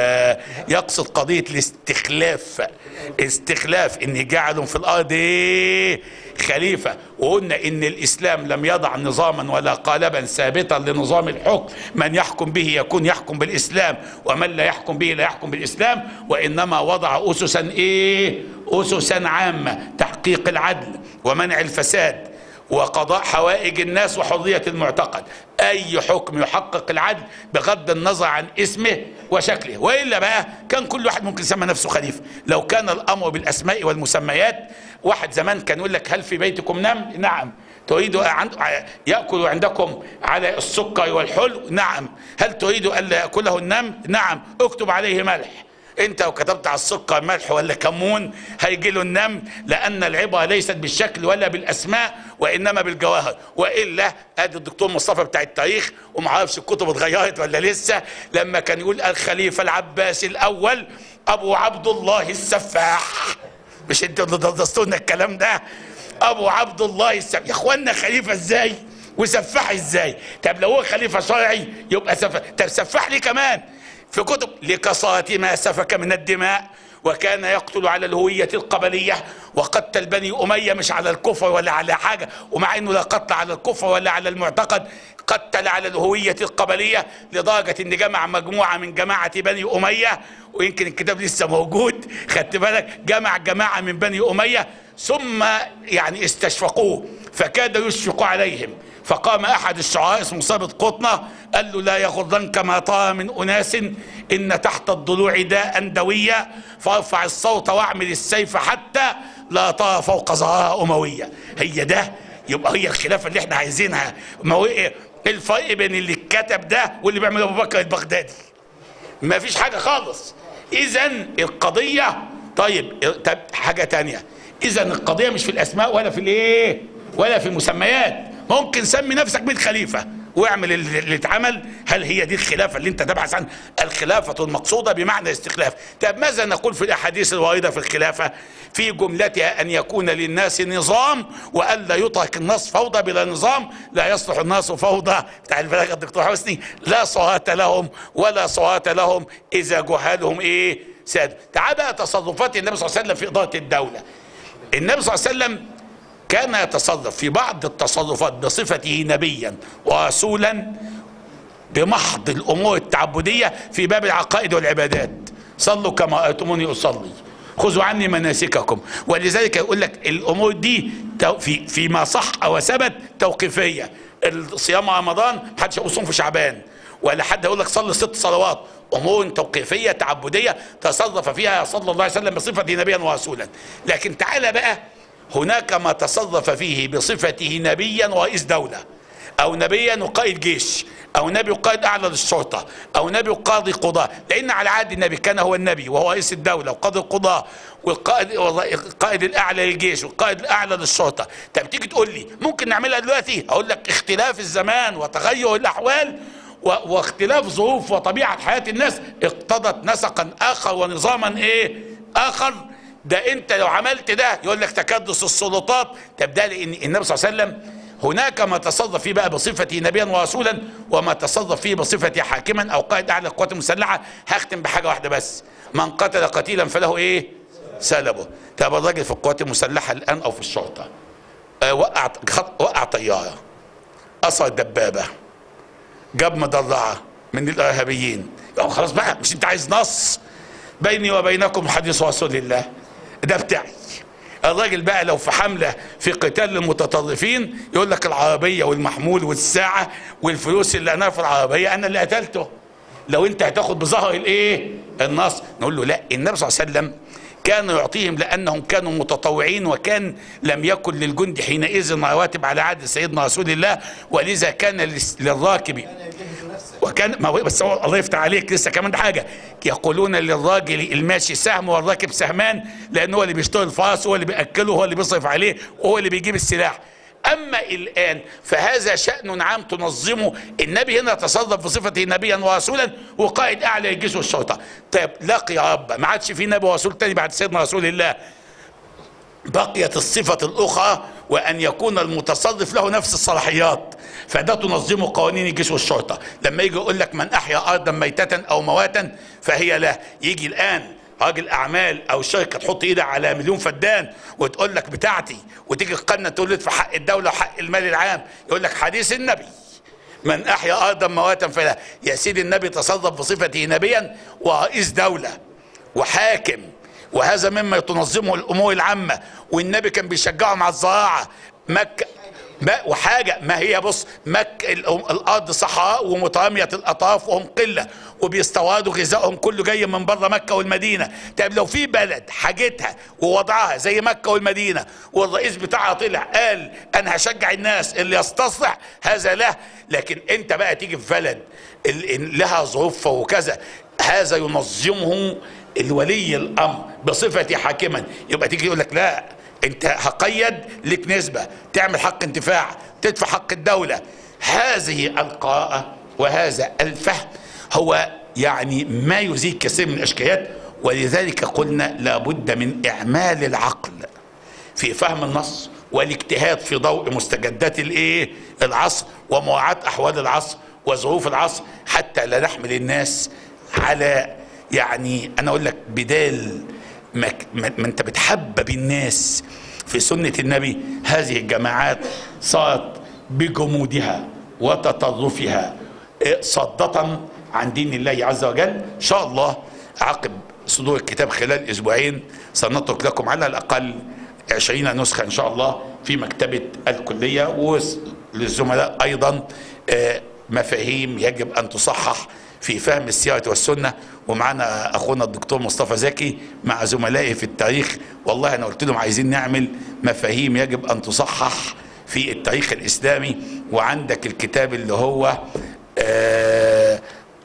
يقصد قضيه الاستخلاف. استخلاف ان جعلهم في الارض ايه خليفه. وقلنا ان الاسلام لم يضع نظاما ولا قالبا ثابتا لنظام الحكم، من يحكم به يكون يحكم بالاسلام ومن لا يحكم به لا يحكم بالاسلام، وانما وضع اسسا ايه اسسا عامه، تحقيق العدل ومنع الفساد وقضاء حوائج الناس وحرية المعتقد. اي حكم يحقق العدل بغض النظر عن اسمه وشكله، وإلا بقى كان كل واحد ممكن يسمى نفسه خليفة. لو كان الامر بالاسماء والمسميات، واحد زمان كان يقول لك هل في بيتكم نمل؟ نعم. تريد يأكل عندكم على السكر والحلو؟ نعم. هل تريد ألا يأكله النمل؟ نعم. اكتب عليه ملح. انت لو كتبت على السكر ملح ولا كمون هيجي له النمل، لان العبره ليست بالشكل ولا بالاسماء وانما بالجواهر. والا ادي الدكتور مصطفى بتاع التاريخ وما عرفش الكتب اتغيرت ولا لسه، لما كان يقول الخليفه العباسي الاول ابو عبد الله السفاح. مش انتوا اللي درستونا الكلام ده؟ ابو عبد الله السفاح. يا اخوانا خليفه ازاي وسفاح ازاي؟ طب لو هو خليفه شرعي يبقى سفاح. طب سفاح ليه كمان؟ في كتب لكثرة ما سفك من الدماء، وكان يقتل على الهوية القبلية، وقتل بني أمية مش على الكفر ولا على حاجة، ومع انه لا قتل على الكفر ولا على المعتقد، قتل على الهوية القبلية، لدرجة ان جمع مجموعة من جماعة بني أمية، ويمكن الكتاب لسه موجود، خدت بالك، جمع جماعة من بني أمية ثم يعني استشفقوه فكاد يشفق عليهم. فقام احد الشعراء اسمه ثابت قطنة قال له لا يغضنك ما ترى من اناس ان تحت الضلوع داء دوية، فارفع الصوت واعمل السيف حتى لا ترى فوق ظهرها اموية. هي ده يبقى هي الخلافة اللي احنا عايزينها. ما هو ايه الفرق بين اللي كتب ده واللي بيعمل ابو بكر البغدادي؟ ما فيش حاجة خالص. اذا القضية طيب طب حاجة تانية، اذا القضية مش في الاسماء ولا في الايه ولا في المسميات. ممكن سمي نفسك بنت خليفة واعمل اللي اتعمل. هل هي دي الخلافة اللي انت تبحث عنها؟ الخلافة المقصودة بمعنى استخلاف. طب ماذا نقول في الاحاديث الواردة في الخلافة؟ في جملتها ان يكون للناس نظام والا يترك الناس فوضى. بلا نظام لا يصلح الناس فوضى. بتاع البلاغة الدكتور حسني، لا صلاة لهم ولا صلاة لهم اذا جهالهم ايه ساد. تعال بقى تصرفات النبي صلى الله عليه وسلم في ادارة الدولة. النبي صلى الله عليه وسلم كان يتصرف في بعض التصرفات بصفته نبيا ورسولا بمحض الامور التعبديه في باب العقائد والعبادات. صلوا كما رأيتموني اصلي، خذوا عني مناسككم. ولذلك يقول لك الامور دي في فيما صح وثبت توقيفيه. الصيام رمضان محدش يقول صوم في شعبان، ولا حد يقول لك صلي ست صلوات. امور توقيفيه تعبديه تصرف فيها صلى الله عليه وسلم بصفته نبيا ورسولا. لكن تعالى بقى، هناك ما تصرف فيه بصفته نبيا ورئيس دولة، او نبيا وقائد جيش، او نبي وقائد اعلى للشرطة، او نبي وقاضي قضاء. لان على عهد النبي كان هو النبي وهو رئيس الدولة وقاضي القضاء والقائد القائد الاعلى للجيش والقائد الاعلى للشرطة. طب تيجي تقول لي ممكن نعملها دلوقتي؟ اقول لك اختلاف الزمان وتغير الاحوال واختلاف ظروف وطبيعة حياة الناس اقتضت نسقا اخر ونظاما ايه اخر. ده انت لو عملت ده يقول لك تكدس السلطات. طب ده لان النبي صلى الله عليه وسلم هناك ما تصرف فيه بقى بصفته نبيا ورسولا، وما تصرف فيه بصفته حاكما او قائد اعلى القوات المسلحه. هختم بحاجه واحده بس: من قتل قتيلا فله ايه؟ سلبه. طب الراجل في القوات المسلحه الان او في الشرطه آه وقع وقع طياره، اثر دبابه، جاب مدرعه من الارهابيين، يعني خلاص بقى، مش انت عايز نص بيني وبينكم حديث رسول الله ده بتاعي. الراجل بقى لو في حمله في قتال المتطرفين يقول لك العربيه والمحمول والساعه والفلوس اللي انا في العربيه انا اللي قتلته. لو انت هتاخد بظهر الايه؟ النص. نقول له لا، النبي صلى الله عليه وسلم كان يعطيهم لانهم كانوا متطوعين، وكان لم يكن للجند حينئذ رواتب على عهد سيدنا رسول الله، ولذا كان للراكب وكان ما هو بس هو الله يفتح عليك لسه كمان حاجه، يقولون للراجل الماشي سهم والراكب سهمان، لان هو اللي بيشتري الفرس، هو اللي بياكله، هو اللي بيصرف عليه، وهو اللي بيجيب السلاح. اما الان فهذا شأن عام تنظمه. النبي هنا تصرف بصفته نبيا ورسولا وقائد اعلى الجيش والشرطه. طيب لقي يا رب ما عادش في نبي ورسول تاني بعد سيدنا رسول الله، بقيت الصفة الأخرى وأن يكون المتصرف له نفس الصلاحيات، فده تنظمه قوانين الجيش والشرطة. لما يجي يقول لك من أحيا أرضا ميتة أو مواتا فهي له. يجي الآن راجل أعمال أو شركة تحط إيدها على مليون فدان وتقول لك بتاعتي، وتيجي القنة تقول لي في حق الدولة وحق المال العام، يقول لك حديث النبي من أحيا أرضا مواتا فلا. يا سيدي النبي تصرف بصفته نبيا ورئيس دولة وحاكم، وهذا مما تنظمه الامور العامه، والنبي كان بيشجعهم على الزراعه. مكه ما وحاجه ما هي بص مكه الارض صحراء ومتراميه الاطراف وهم قله، وبيستوردوا غذائهم كله جاي من بره مكه والمدينه. طيب لو في بلد حاجتها ووضعها زي مكه والمدينه والرئيس بتاعها طلع قال انا هشجع الناس اللي يستصلح، هذا له. لكن انت بقى تيجي في بلد لها ظروف وكذا، هذا ينظمه الولي الامر بصفتي حاكما. يبقى تيجي يقول لك لا انت هقيد لك نسبه، تعمل حق انتفاع، تدفع حق الدوله. هذه القراءه وهذا الفهم هو يعني ما يزيد كثير من الاشكاليات، ولذلك قلنا لابد من اعمال العقل في فهم النص والاجتهاد في ضوء مستجدات الايه؟ العصر ومراعاه احوال العصر وظروف العصر، حتى لا نحمل الناس على يعني انا اقول لك بدال ما, ما, ما انت بتحبب الناس في سنة النبي، هذه الجماعات صارت بجمودها وتطرفها صدة عن دين الله عز وجل. ان شاء الله عقب صدور الكتاب خلال اسبوعين سنترك لكم على الاقل عشرين نسخة ان شاء الله في مكتبة الكلية، وللزملاء ايضا مفاهيم يجب ان تصحح في فهم السيرة والسنة. ومعنا اخونا الدكتور مصطفى زكي مع زملائه في التاريخ، والله انا قلت لهم عايزين نعمل مفاهيم يجب ان تصحح في التاريخ الاسلامي. وعندك الكتاب اللي هو آه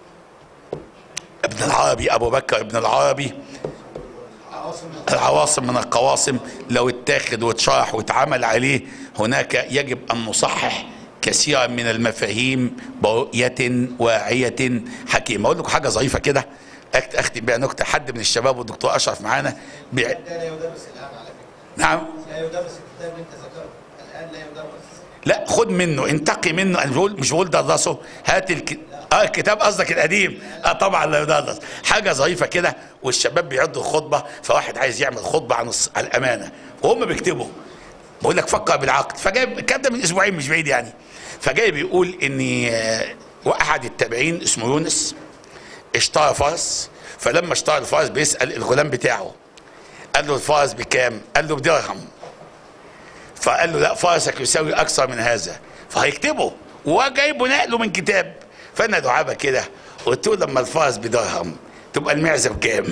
ابن العربي، ابو بكر ابن العربي، العواصم من القواصم، لو اتاخد واتشرح واتعمل عليه هناك يجب ان نصحح كثيرا من المفاهيم برؤية واعية حكيمة. اقول لكم حاجة ظريفة كده اختم بها نكتة. حد من الشباب والدكتور اشرف معانا بي... لا يدرس الان على فكرة. نعم لا يدرس الكتاب اللي انت ذكرته الان، لا يدرس. لا خد منه، انتقي منه. انا بقول مش بقول درسه، هات الك... اه الكتاب قصدك القديم. اه طبعا لا يدرس. حاجة ظريفة كده، والشباب بيعدوا الخطبة، فواحد عايز يعمل خطبة عن الص... عن الامانة وهم بيكتبوا، بقول لك فكر بالعقل. فجايب الكلام ده من اسبوعين مش بعيد يعني، فجاي بيقول ان واحد التابعين اسمه يونس اشترى فرس، فلما اشترى الفرس بيسأل الغلام بتاعه، قال له الفرس بكام؟ قال له بدرهم. فقال له لا فرسك يساوي اكثر من هذا، فهيكتبه وجايبه نقله من كتاب. فانا دعابه كده قلت له لما الفرس بدرهم تبقى المعزه بكام؟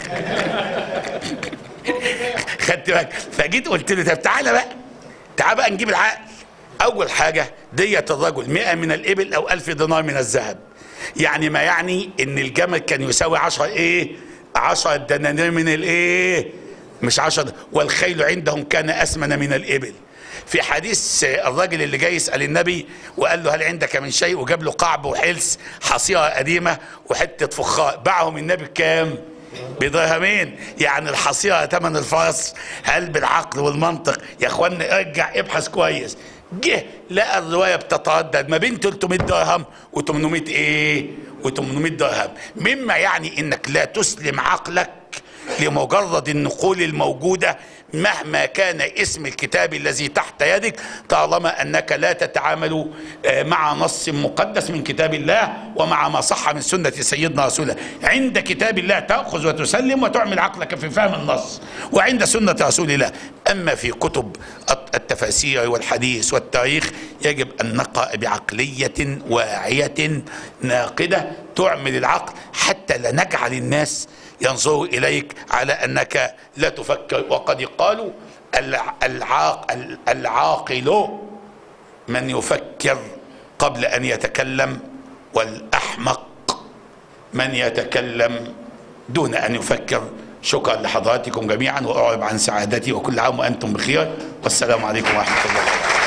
خدت بالك؟ فجيت قلت له طب تعالى بقى تعالى بقى نجيب العقل. اول حاجه دية الرجل مئة من الابل او الف دينار من الذهب، يعني ما يعني ان الجمل كان يساوي عشرة ايه؟ عشرة دنانير من الايه؟ مش عشرة. والخيل عندهم كان اثمن من الابل. في حديث الراجل اللي جاي يسال النبي وقال له هل عندك من شيء، وجاب له قعب وحلس حصيره قديمه وحته فخار، باعهم النبي بكام؟ بدرهمين. يعني الحصيره ثمن الفرس. هل بالعقل والمنطق يا اخوانا ارجع ابحث كويس، جه لقى الروايه بتتردد ما بين ثلاثمائة درهم و800 ايه و800 درهم، مما يعني انك لا تسلم عقلك لمجرد النقول الموجوده مهما كان اسم الكتاب الذي تحت يدك، طالما انك لا تتعامل مع نص مقدس من كتاب الله ومع ما صح من سنه سيدنا رسول الله. عند كتاب الله تاخذ وتسلم وتعمل عقلك في فهم النص، وعند سنه رسول الله. اما في كتب التفاسير والحديث والتاريخ يجب ان نقرا بعقليه واعيه ناقده تعمل العقل، حتى لا نجعل الناس ينظروا إليك على أنك لا تفكر. وقد قالوا العاقل, العاقل من يفكر قبل أن يتكلم، والأحمق من يتكلم دون أن يفكر. شكرا لحضراتكم جميعا، وأعرب عن سعادتي، وكل عام وأنتم بخير، والسلام عليكم ورحمة الله وبركاته.